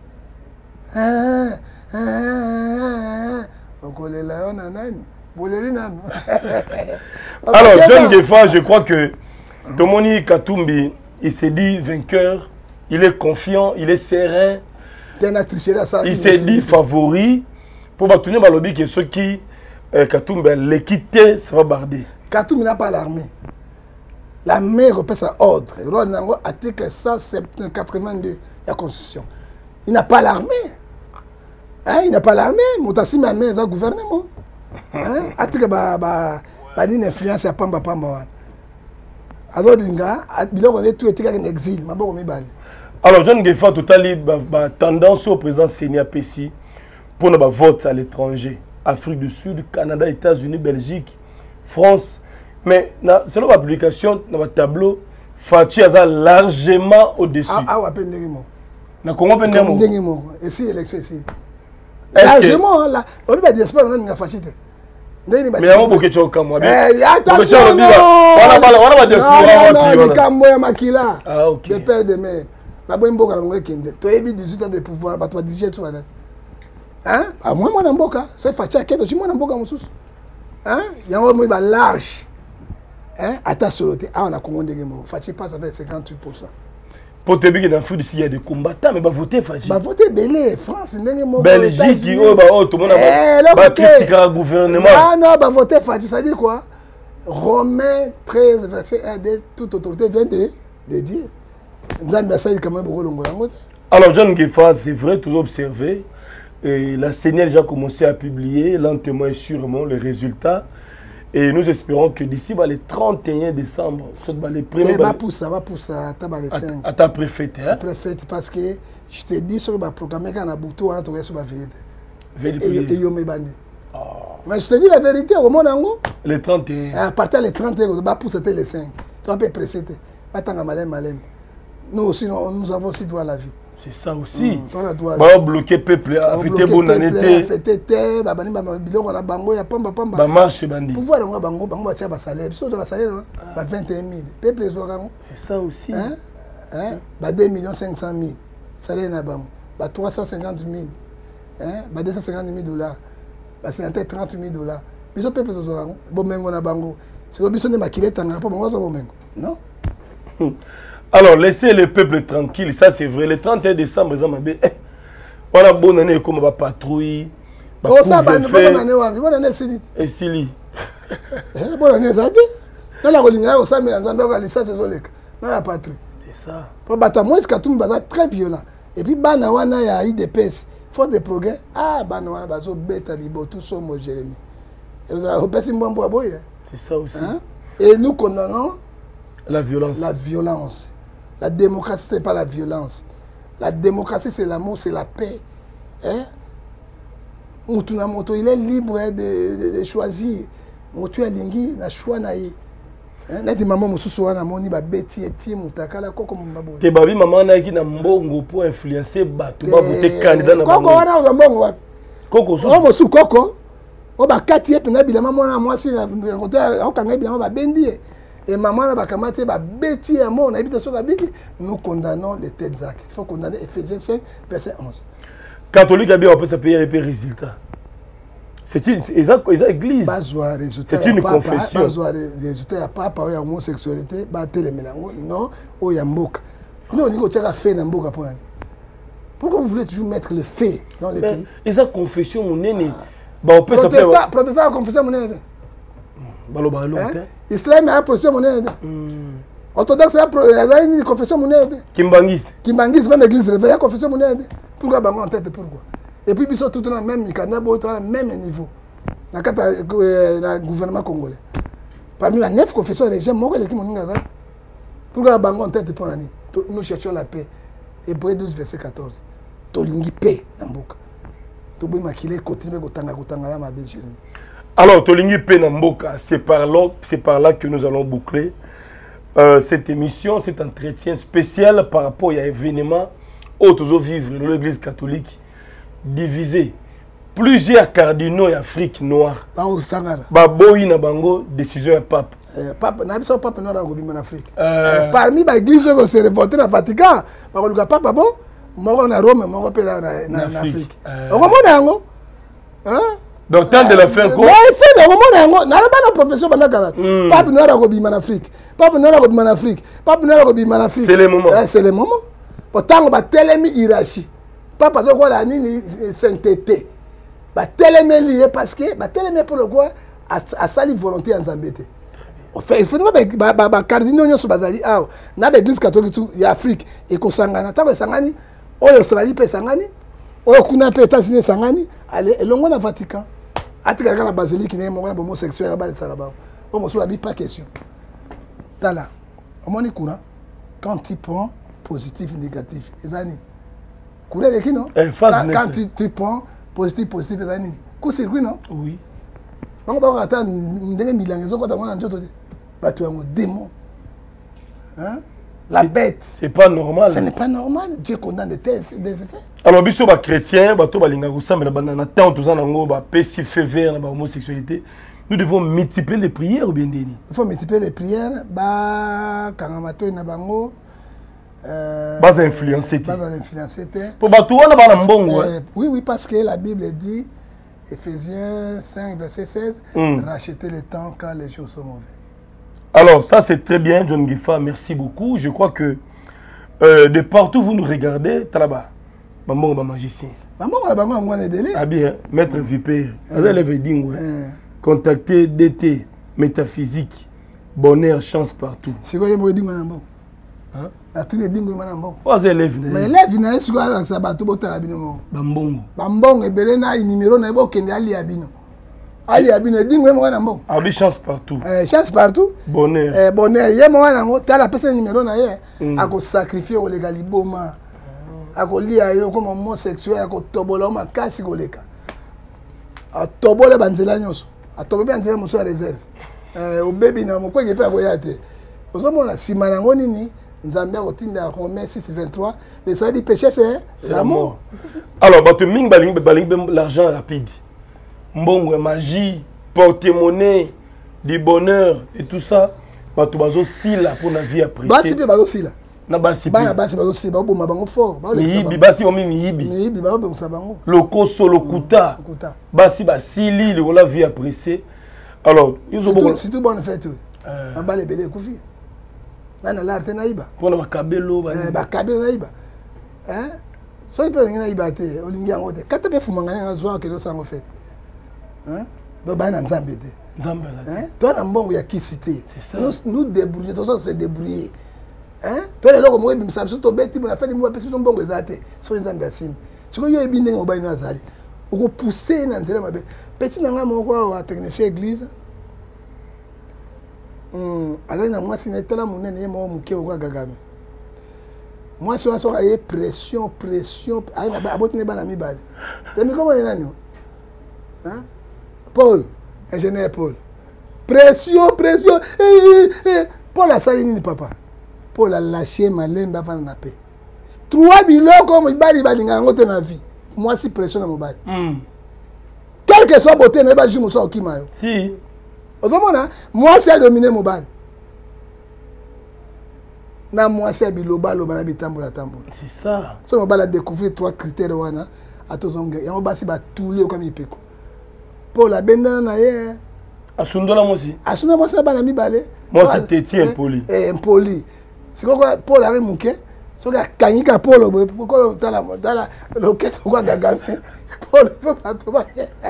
Alors, John Gefa, je crois que Tomoni Katumbi, il s'est dit vainqueur, il est confiant, il est serein, il s'est dit favori. Pour bâtonner Balobi, que ceux qui Katumbi l'équité, ça va barder. Katumbi n'a pas l'armée. L'armée repère sa ordre. Article 182 de la Constitution. Il n'a pas l'armée. Hein, il n'a pas l'armée. Montassi m'a mis dans le gouvernement. Hein? Article une influence à Pamba Pamba. Alors, on est tout en exil. Alors, John Gefa, tout à l'heure, tendance au président Seigneur Pessi pour le vote à l'étranger. Afrique du Sud, Canada, États-Unis, Belgique, France. Mais selon la publication, dans le tableau, Fatih a largement au-dessus. Ah, à peine na Congo pendemo. Et si élection ici. Largement là, on va dire pas on a facilité. Mais on beaucoup de comme attention. Voilà non, les Kambo ya makila. Ah OK. De père de mère. Ba bo mboka ngwe kende. To ebi 18 ans de pouvoir, ba to diriger tout là. Hein? Ah moi na mboka, c'est Fatia kedo, tu moi na mboka mususu. Hein? Yango mo ba large. Hein? Attention, on a Congo ndengemo. Fatia passe avec 58%. Pour te dire que dans le foot, il y a des combattants, mais voter Fachi. Voter Belé, France, Belgique, tout le monde va critiquer le gouvernement. Ah non, voter Fachi, ça dit quoi? Romains 13, verset 1, toute autorité vient de dire. Alors, John Gefa, c'est vrai, toujours observé. Et la CENI a déjà commencé à publier lentement et sûrement les résultats. Et nous espérons que d'ici le 31 décembre, les premiers... va pousser à ta préfète. Hein? Préfète, parce que je te dis sur le programme, quand on a bouté, on a trouvé sur la vérité. Mais je te dis la vérité, au monde en haut. Le 31. À partir du 31, on va pousser les 5. Tu peux presser. Nous aussi, nous avons aussi droit à la vie. C'est ça aussi. On a droit. Bah bloquer peuple, fêter bonne année. Fêter, bah bani bah biloko na bango ya pamba pamba. Bah marche bandi. Pouvoir on bango bango ba tia ba salaire. Biso ba salaire ba 21 000. Peuple les orango. C'est ça aussi. Hein? Bah 2 500 000. Salaire na bango. Bah 350 000. Hein? Bah 250 000 $. Bah c'est entre 30 000 $. Biso peuple les orango. Bon mengo na bango. C'est que biso ne makile tanga pas bango so bon mengo. Non? Alors, laissez le peuple tranquille, ça c'est vrai. Le 31 décembre, on a bonne année comme ma patrouille. Oh, ça, bonne année, c'est et Sili. Bonne année, ça dit. Dans la Rolinga, on s'est mis dans un ça c'est la patrouille. C'est ça. Pour battre moi, c'est très violent. Et puis, Banawana, il y a eu des pèses. Faut des progrès. Ah, Banawana, bazo bête, bibo, tout ça, moi, Jérémy. C'est ça aussi. Et nous condamnons la violence. La violence. La démocratie, ce n'est pas la violence. La démocratie, c'est l'amour, c'est la paix. Hein? Il est libre de choisir. Motu ya lingi na choix na ye. Nati maman mosusu wana moni ba beti eti mutakala koko mbabo. Te babi maman na ki na mbongo pour influencer bato ba voter candidat na bango. Koko wana za mbongo wapi? Koko susu. O mosu koko. O ba kati ye pena bilama mona mwasi na côté o kanga bilama ba bendi. Et maman na bakamate ba beti ya mona habite sur la Bible, nous condamnons les tels actes. Il faut condamner Ephésiens 5 verset 11. Catholique a bien peut se payer les résultats. C'est une église. C'est une confession. Résultat pas par homosexualité, ba télémélango, non, o ya mboka. Non, on dit que fait na mboka pour. Pourquoi vous voulez toujours mettre le fait dans les pays? Et ça confession mon nene. Bah on peut s'appeler protestant confession mon nene. Baloba longtemps. Islam a profession mon aide. Orthodoxe a une confession mon aide. Kimbangiste. Kimbangiste, même église réveillée, confession mon aide. Pourquoi bango en tête pourquoi? Et puis ils sont tout dans le même niveau. Dans le gouvernement congolais. Parmi les 9 confessions régime, moi qui mon ngaza. Pourquoi bango en tête pour l'année? Nous cherchons la paix. Hébreux 12 verset 14. Tolingi paix dans boka. Tobo makile continuer kotanga ya mabe Jérémy. Alors, Tolingi Penamboka, c'est par là que nous allons boucler cette émission, cet entretien spécial par rapport à l'événement où toujours vivre dans l'église catholique divisée. Plusieurs cardinaux d'Afrique noire. Baboyi na bango décision du pape. Pape noir en Afrique. Parmi les églises qui se révoltent dans le Vatican, le pape bon, moi en Rome, moi en Afrique. Donc, tant de la fin, quoi? Il fait le roman, n'a pas de profession pendant 40. Pape noir en Afrique. Pape noir en Afrique. Pape noir en Afrique. C'est le moment. C'est le moment. Pourtant, on va télémi hiérarchie. Pas parce que la nini sainteté. Bah télémi lié parce que bah télémi pour le quoi à sali volonté en Zambété. En fait, il faut pas cardinaux nyonso bazali ah na l'église catholique tout y Afrique et ko sangana ta sangani o Australie pe sangani o kuna pe États-Unis sangani allez elongo na Vatican. Atika na basilique ne mo na homosexuel ba tsala ba. O mo so abi pas question. Tala. O moni kuna quand tu prends positif négatif ezani. Courez les qui non? Quand tu prends positif ezani. Coup circuit non? Oui. Donc on va attendre ndenge milangezo kwa tangona njoto de. Ba tu ngo démon. Hein? La bête. C'est pas normal. Ce n'est pas normal. Dieu condamne des effets. Alors, biso ba chrétien, ba to balinga ko sambela banana tant tous en ngo ba pesi feu vert na ba homosexualité. Nous devons multiplier les prières ou bien deni. Il faut multiplier les prières ba kangamato na bango bas influencer. Bas influencer. Pour ba to wana ba na mbongo. Oui, parce que la Bible dit Ephésiens 5 verset 16 racheter le temps quand les jours sont mauvais. Alors, ça c'est très bien, John Gifa, merci beaucoup. Je crois que de partout vous nous regardez, Talaba, maman ou magicien. Maman ou maman, moi, est belé. Ah bien, maître Vipé, contactez DT, métaphysique, bonheur, chance partout. C'est quoi, il y a un bon? na tous les dingo mana mbongo oza élève mais élève na yesu ko ala sa bato botala bino mo bambongo ebele na numéro na ebo kende ali ya bino dingo mo na mbongo abi chance partout bonheur bonheur ye mo na ngo tala pesa numéro na ye ako sacrifier ko lega liboma ako lia yo comme homosexuel ako tobola makasi ko leka a tobola banzela nyonso a tobola banzela moso ya réserve au baby na mo kwenge pe akoyate ozomona sima nango nini nzambe akotinda Romains 6:23 les ça dit péché c'est l'amour. Alors bato mingi balingi l'argent rapide mbongo magie porte-monnaie du bonheur et tout ça bato bazo sila pour na vie appréciée basi pe bazo sila na basi bazo sila ba bango fort ba le basi o miyibi ba ba bango lokoso lokuta basi basili le la vie appréciée. Alors ils ont beaucoup c'est tout bonne fête ba bale belé kufi nana l'arte naïba pour na kabelo ba kabelo naïba hein so il peut ngina ibate olingi yango te kata be fumanga nga zwa ke do sango fête hein do ba na nzambe te hein toi na mbongo ya kisité nous débrouiller tous on se débrouiller hein toi les loko mo bimisa biso to beti bona fête mo pesi mbongo ezate so nzambe asim siko yo ebinde ngo ba ino azali oko pousser na nzela mabe petit na nga moko wa technicien église alors na moi si netela munene mo muke ko gagame moi so so ay pression ay na abotine bana mibale demi comment est nani hein Paul ingénieur Paul pression Paul a sali ni papa Paul a lâché malemba avant na paix 3 biloko mo bali balinga ngote na vie moi si pression na mobile quel que soit beauté na ba jumo so kimayo si ozomona moi c'est dominer mobile na moi c'est biloba loba na bitambola tambola c'est ça so mobile a découvrir 3 critères wana atozonga yango basi ba tous comme ipeko pour la benda na ye asundola mosi bana mibale moi c'est téti impoli siko kwa Paul ari muke so ka kanyika Paul ko tala loketo kwa gagame Paul faut pas tomber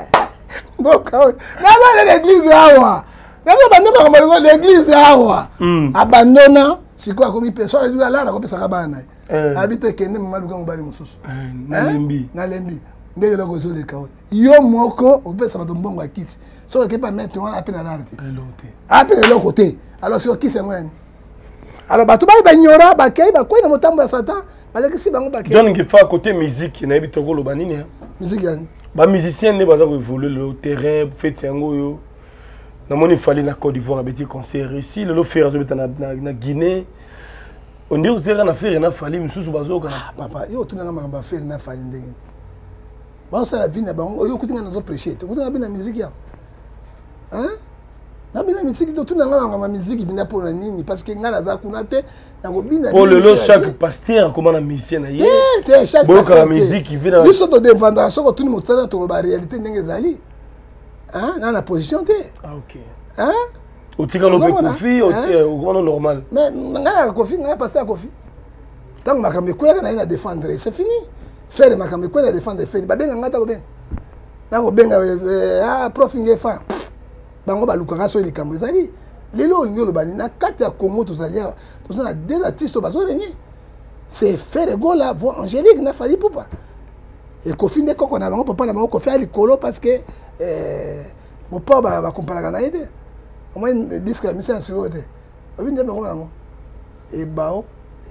mboka na l'église awa na bando ba l'église awa abandona siko akomi personne ezwa la na ko pesa kabana habite kende mamaluka mobali mususu na lembi ndenge loko zo le kawo yo moko opesa bato mbongo akiti so ke pas mettre wana apena l'arte apena le côté alors siko kise mwani alors bato ba nyora ba kei ba kwena motambo ya satan balekisi bango ba kei John ngifa côté musique na ebito ko loba nini musique yani ba musicien ne baza ko évoluer le terrain fait yango yo na moni fali na Côte d'Ivoire abeti concert ici le faire zo na Guinée on dit que na faire na fali mususu bazo kana papa yo tunanga mamba faire na fali ndenge ba ça la vie na bango yo kutinga na zo prêcher to kutinga bina musique ya hein na bina musique to tunanga mamba musique bina pour nini parce que ngala za kuna te na ko bina pour le chaque pasteur comment na musicien na ye chaque pasteur la musique bina biso to de vendation ko tuni motala to ba réalité ndenge zali hein na la position te OK hein au tika no pe kofi au normal mais ngala kofi ngala pasteur kofi tant makambe kwera na ina défendre c'est fini faire makambe kwera défendre fait babenga ngata ko ben na ko benga prof ngefa bango baluka so likambo ezali lelo ngolo bani na kati ya Congo tozalia tozana deux artistes bazo régner c'est faire gola voix angélique na fali poupa et kofi ndeko kona bango papa na bango kofi ali kolo parce que mon papa va comparer na ide au moins disque la mission sur côté obi ndembe ko nango e bao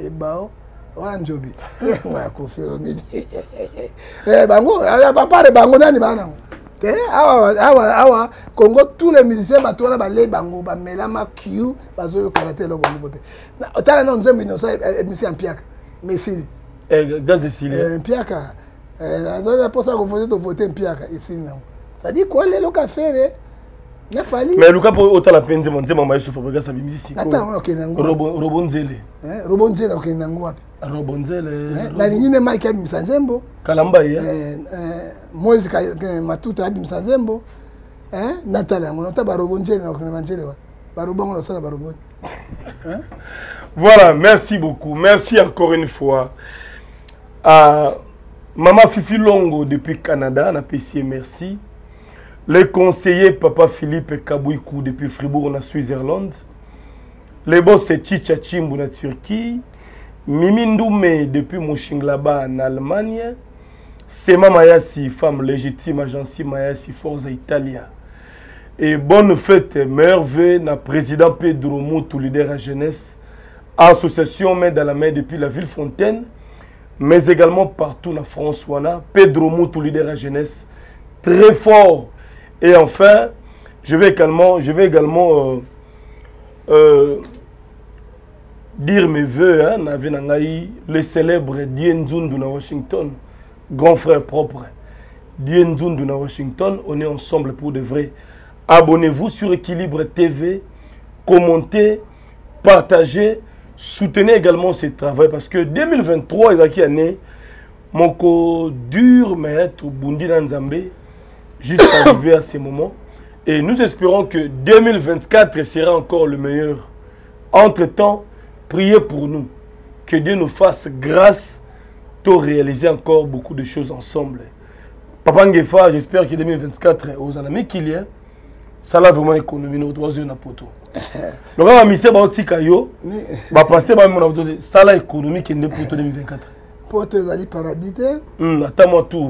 wana njobi wa kofi lo midi bango ala papa de bango nani bana te awa Congo tous les musiciens batona balé bango ba melama Q bazo yo karaté lo bongo bote na otala no nzembe no sa musicien Piaka Messi gaz de Sili Piaka azana posa ko voter Piaka ici non ça dit quoi le café na fali mais luka po otala penze monze mama yesu fabrica sa musicien attends OK nango robonzele robonzele OK nango wapi robonzele na ningine Mike abi Msanzembo kalamba ya Moise Matuta abi Msanzembo Nathalie monota ba robonzele na Evangelele ba robongo na sala ba robongo voilà merci beaucoup merci encore une fois à Maman Fifi Longo depuis Canada na PC merci. Le conseiller Papa Philippe Kabouikou depuis Fribourg en Suisse. Le boss c'est Chicha Chimbu en Turquie. Mimi Ndoumé depuis Mönchengladbach en Allemagne. Sema Mayasi, femme légitime, agence Mayasi, Forza Italia. Et bonne fête, merveille, na président Pedro Moutou, leader à jeunesse, association main dans la main depuis la ville Fontaine, mais également partout en France, Pedro Moutou, leader à jeunesse, très fort. Et enfin, je vais également dire mes voeux, le célèbre Dien Zundu na Washington, grand frère propre. Dien Zundu na Washington, on est ensemble pour de vrai. Abonnez-vous sur Équilibre TV, commentez, partagez, soutenez également ce travail parce que 2023 est qui année, moko dur mais tout bundi dans Nzambé jusqu'à arriver à ce moment. Et nous espérons que 2024 sera encore le meilleur. Entre-temps, priez pour nous, que Dieu nous fasse grâce pour réaliser encore beaucoup de choses ensemble. Papa Ngefa, j'espère que 2024 aux amis qu'il y a. Ça là vraiment économie nous doit na poto. Le gars ministère ba otika yo ba passer ba mon poto ça là économie qui ne poto 2024. Poto zali paradis te. Attends-moi tout.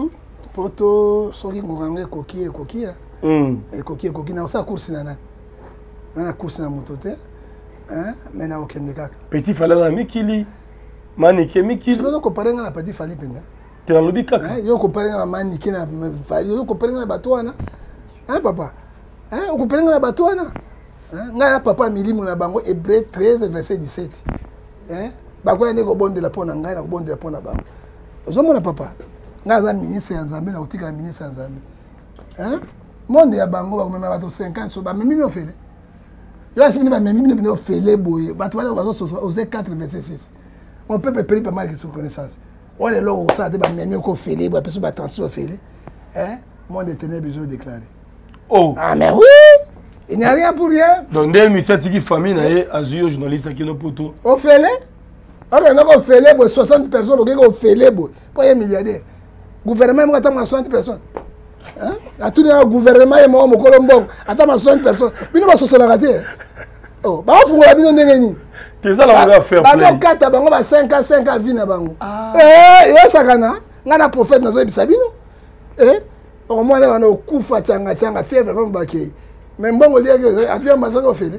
Poto soki ngoranga koki et koki na sa course na na course na moto te. Hein mais na okende kaka. Petit fallait na mikili. Manike mikili. Si on compare na petit fallait penda. Tu na lobi kaka. Yo compare na manike na yo compare na batwana. Hein papa? Hein, on comprend la batouana. Hein, nga papa milimo na bango Hébreux 13 verset 17. Hein, bakwa ne ko bonde la pona nga na ko bonde la pona bango. Ozomona papa. Nga za ministre ya Nzambe na otika ministre ya Nzambe. Hein? Monde ya bango ba komema bato 50 so ba memi no fele. Yo asimi ba memi no fele boye. Bato bana bazo so oser 4 verset 6. Mon peuple périt pas mal que tu connaissance. On est là ça te ba memi ko fele ba personne ba 30 so fele. Hein? Monde des ténèbres besoin déclarer. Oh. Ah mais oui, il n'y a rien pour rien. Donc des ministères qui famille na azuyo journaliste qui no poto. Au fele. Ok, on a fele 60 personnes, on fele pour un milliardaire. Gouvernement moi attend 60 personnes. Hein? À tout le gouvernement et moi mon Colombo attend 60 personnes. Bino ba soso la raté. Oh, ba fungo la bino ndengeni. Que ça la va faire. Ba do kata bango ba 5 ans vina bango. Yo sakana, ngana prophète nazo bisabino. Au moins, on a un coup de tchanga, fièvre, vraiment baqué. Mais bon, on dit que avion mazango fait.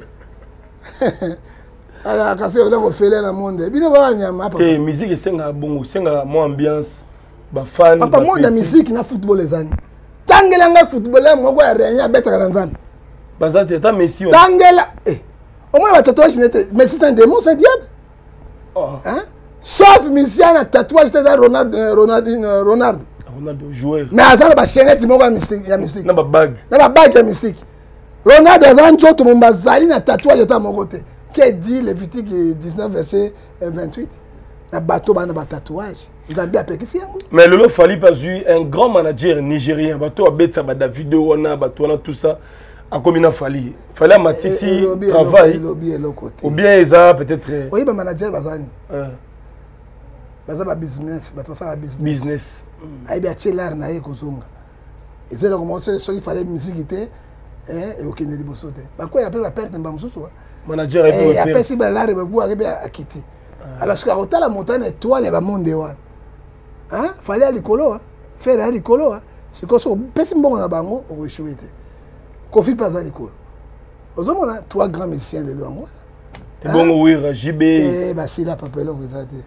Alors, quand c'est on fait dans le monde, bien voir nyama. Que musique c'est un bon, c'est un bon ambiance, ba fan. Papa, moi la musique na football les années. Tangela nga football moi quoi rien bête dans zan. Bazate ta Messi. Tangela, au moins la tatouage n'était, mais c'est un démon, c'est un diable. Hein? Sauf Messian a tatouage de Ronaldo. Ronaldo joueur. Mais azana ba chaînette moko ya mystique. Na ba bague ya mystique. Ronaldo azana njoto mbazali na tatouage ta moko te. Qui dit Lévitique 19 verset 28. Na bato bana ba tatouage. Nzambe apekisi yango. Mais Lolo Fally pas eu un grand manager nigérien. Bato abetsa ba David wana bato wana tout ça. A combien Fally Fally Matisi travail. Ou bien Eza peut-être. Oui ba manager bazani. Bazaba business, bato ça business. Aibi achelar na yeko zonga. Ezela comme ça il fallait musique té et aucun de libosote. Ba quoi après la perte mba mususu. Manager et puis après si ba lare ba bua ke akiti. Alors ce que la montagne étoile ba monde wan. Hein? Fallait à l'écolo, faire à l'écolo. C'est comme ça pesi mbongo na bango o échoué té. Kofi pas à l'écolo. Ozomona trois grands musiciens de l'Angola. Et bon oui, JB. Bah c'est là papa là que ça té.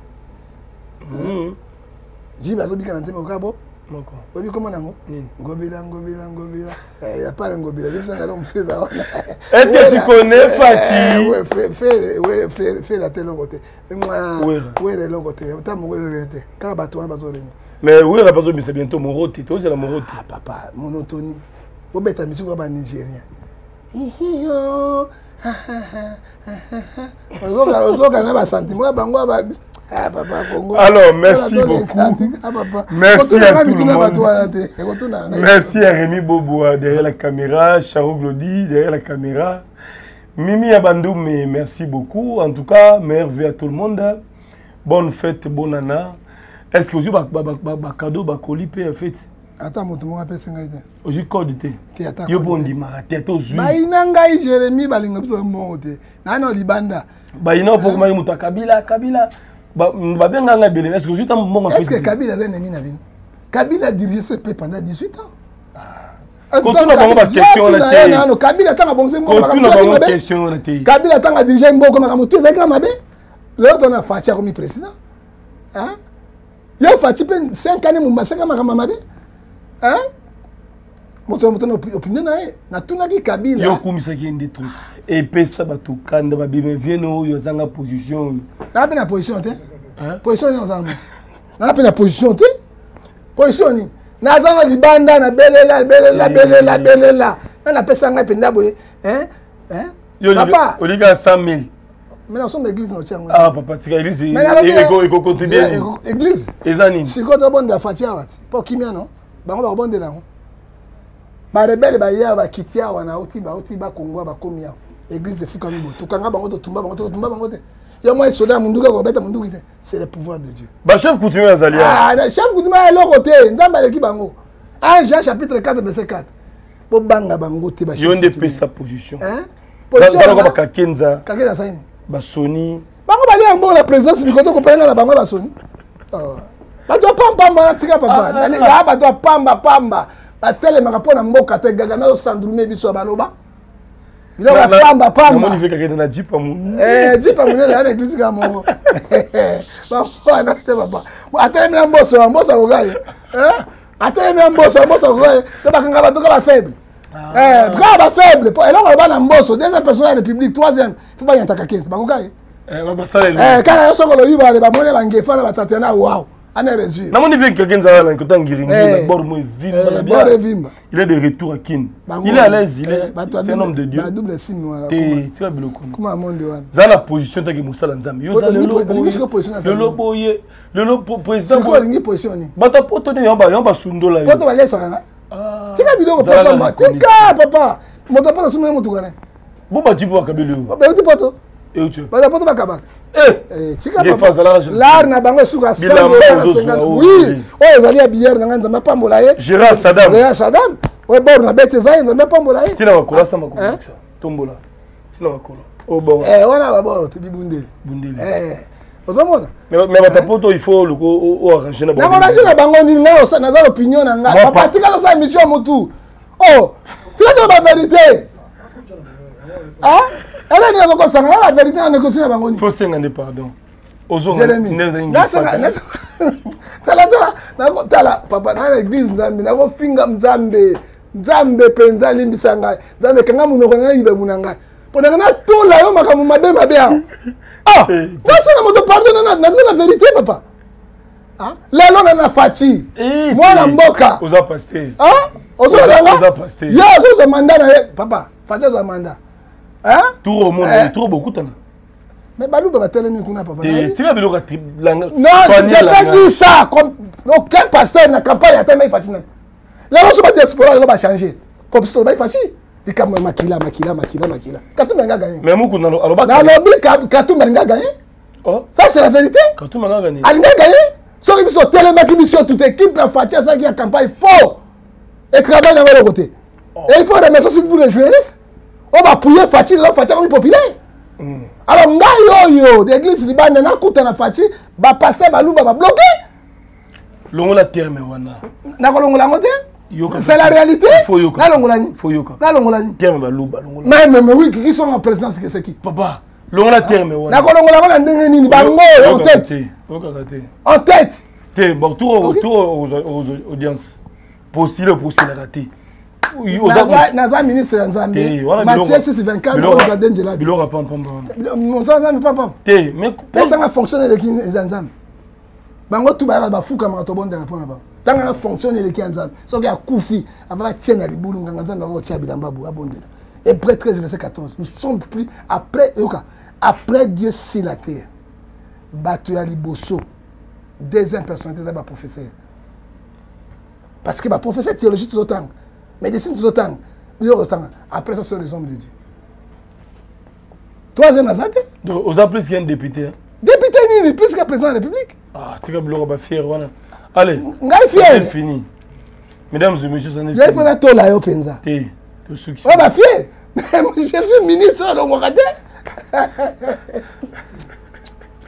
JB a dit que Mokabo. Obi comment nango? Ngobila. Il y a pas ngobila. Je pense que l'on fait ça. Est-ce que tu connais Fati? Oui, fais la télé côté. Oui, le côté. T'as mon côté. Quand bateau on bateau. Mais oui, la personne c'est bientôt Moroti. Toi c'est la Moroti. Ah papa, monotonie. Vous bête musique au Nigérien. Ozoka na ba sentiment bango ba. Ah, papa, Congo. Alors, merci beaucoup. Merci à tout le monde. Merci à Rémi Boboa derrière la caméra, Charo Glody derrière la caméra. Mimi Abandoumé, merci beaucoup. En tout cas, merveille à tout le monde. Bonne fête, bonne année. Est-ce que vous avez un cadeau, un colis, en fait? Attends, mon tour, appelle 5 ans. Aujourd'hui, quoi du thé? Yo bon di maraté, to zui. Ba inanga Jérémy balinga biso monte. Nano libanda. Ba ina pour moi muta Kabila. Est-ce que Kabila est un ennemi Nabino? Kabila a dirigé ce pays pendant 18 ans. Continue à avoir question. Kabila a dirigé un bon comme tout est mabe. L'autre on a Fatia comme président. Hein? Il a Fatia 5 années mon 5 ans mabe. Hein? Mon opinion na tuna ki Kabila. Yo komisa ki ende truc. Et pesa bato kanda ba bime vieno yo zanga position. Na pe na position te. Hein? Position ni ozanga. Na pe na position te. Position ni. Na zanga libanda na belela. Na pesa nga penda boye. Hein? Papa. On dit qu'à 100 000. Mais nous sommes l'église no tiango. Ah papa tika église et continuer. Église. Ezani. Si ko to bonde la fatia wati. Po kimia non. Bango ba bonde la. Ba rebelle ba ya ba kitia wana oti ba Kongo ba komia. Église de Fukamibo. To kanga bango to tumba bango te. Yo moi soda munduka ko beta munduki te. C'est le pouvoir de Dieu. Ba chef coutumier azalia. Ah, chef coutumier lo côté. Nzamba leki bango. Ah, Jean chapitre 4 verset 4. Bo banga bango te ba chef. Yo ndé sa position. Hein? Position ba Kakenza. Kakenza saini. Ba Sony. Bango bali yango la présence bikoto ko prenga na bango ba Sony. Oh. Ba to pamba tika papa. Nali ba to pamba. Atelemaka mpona mboka te gaga na osandrume biso baloba biloko pamba namoni ve kakete na jipa mu jipa munene na église ka mongo bana te papa atelemi na mboso kogaye atelemi na mboso kogaye te bakanga bato ka ba faible ba faible po eloko ba na mboso deuxième personne de la république troisième faut ba yantaka 15 bakogaye kaka yo soko lo libale ba mone bangefa na batatena wow. Namoni ve quelqu'un dans la côté Ngiringi, bord mo vimba. Il est de retour à Kin. Il est à l'aise, c'est un homme de Dieu. Double signe voilà. Tu vas biloko. Comment monde wana. Za la position ta ke Moussala Nzambe. Yo za le lobo président. C'est quoi l'ingi position ni? Bata poto ne yamba sundola yo. Poto balesa nga. Tika biloko papa. Tika papa. Moto pa sunna moto kana. Bo ba tipo akabelo. Ba uti poto. Et tu. Ba poto bakaba. Tika papa. L'art na bango suka 150. Oui. Oh ezali ya bière na nzamba pambola ye. Gérard Saddam. Oh bor na bete za nzamba pambola ye. Tina wakola sama ko ça. Tombola. Tina wakola. Oh bon. Wana ba bor te bibundeli. Bundeli. Ozomona. Mais ba poto il faut le arranger na bango. Na arranger na bango ni nga na za opinion na nga. Papa tika sa émission mutu. Oh, tu as la vérité. Ah? Elle a dit que la vérité en négocier la bango. Il faut 50 pardon. Jérémie. Là ça tala papa na l'église nzambe na ko finga nzambe penza limbisanga nzambe kanga munoko na libe munanga pona na tola yo makamu mabe ah na ça na moto pardon na la vérité papa ah là na fachi moi na mboka oza pasteur ah oza pasteur ya oza mandat na papa fachi oza mandat hein tout au monde trop beaucoup tana. Mais Balou va tellement kuna papa. Tu vas biloko non, j'ai pas dit ça comme aucun pasteur na campagne atteint mais fatina. Là on se bat explorer là va changer. Comme ça va faci. Di comme makila. Katumba nga gagner. Mais muku na aloba. Na lobi Katumba nga gagner. Oh, ça c'est la vérité. Katumba nga gagner. Ali nga gagner. So il faut tellement qui mission toute équipe à Fatia ça qui a campagne fort. Et travaille dans le côté. Et il faut remercier si vous les journalistes. On va appuyer Fatia là Fatia comme populaire. Alors ngai yo l'église libane na kuta na Fachi ba pasteur baluba ba bloqué longola terme wana na kolongola ngote c'est la réalité na longola ni na longola ni terme baluba longola mais oui qui sont en présidence que c'est qui papa longola terme wana na kolongola ngona ndenge nini bango en tête te bon tout aux audiences postuler raté naza ministre ya Nzambe Matthieu 6:24 on va denjela biloko pam te mais ça va fonctionner les Nzambe bango tout ba fuka ma to bonde na pona ba tanga fonctionner les Nzambe so que akufi ava tiena libulu nganga Nzambe va tia bilamba bu abonde Hébreux 13 verset 14 nous sommes plus après Dieu sur la terre batu ya liboso deuxième personnalité za ba professeur parce que ba professeur théologie tout autant médecine tout autant, après ça, ce sont les hommes de Dieu. Troisième azate. Donc, on a plus qu'un député. Député, ni plus qu'un président de la République. Ah, tu vas fier, voilà. Allez, c'est fini. Mesdames et messieurs, ça n'est pas fini. Il faut la penza. Tout ce qui. On va fier. Mais je suis ministre, on va rater.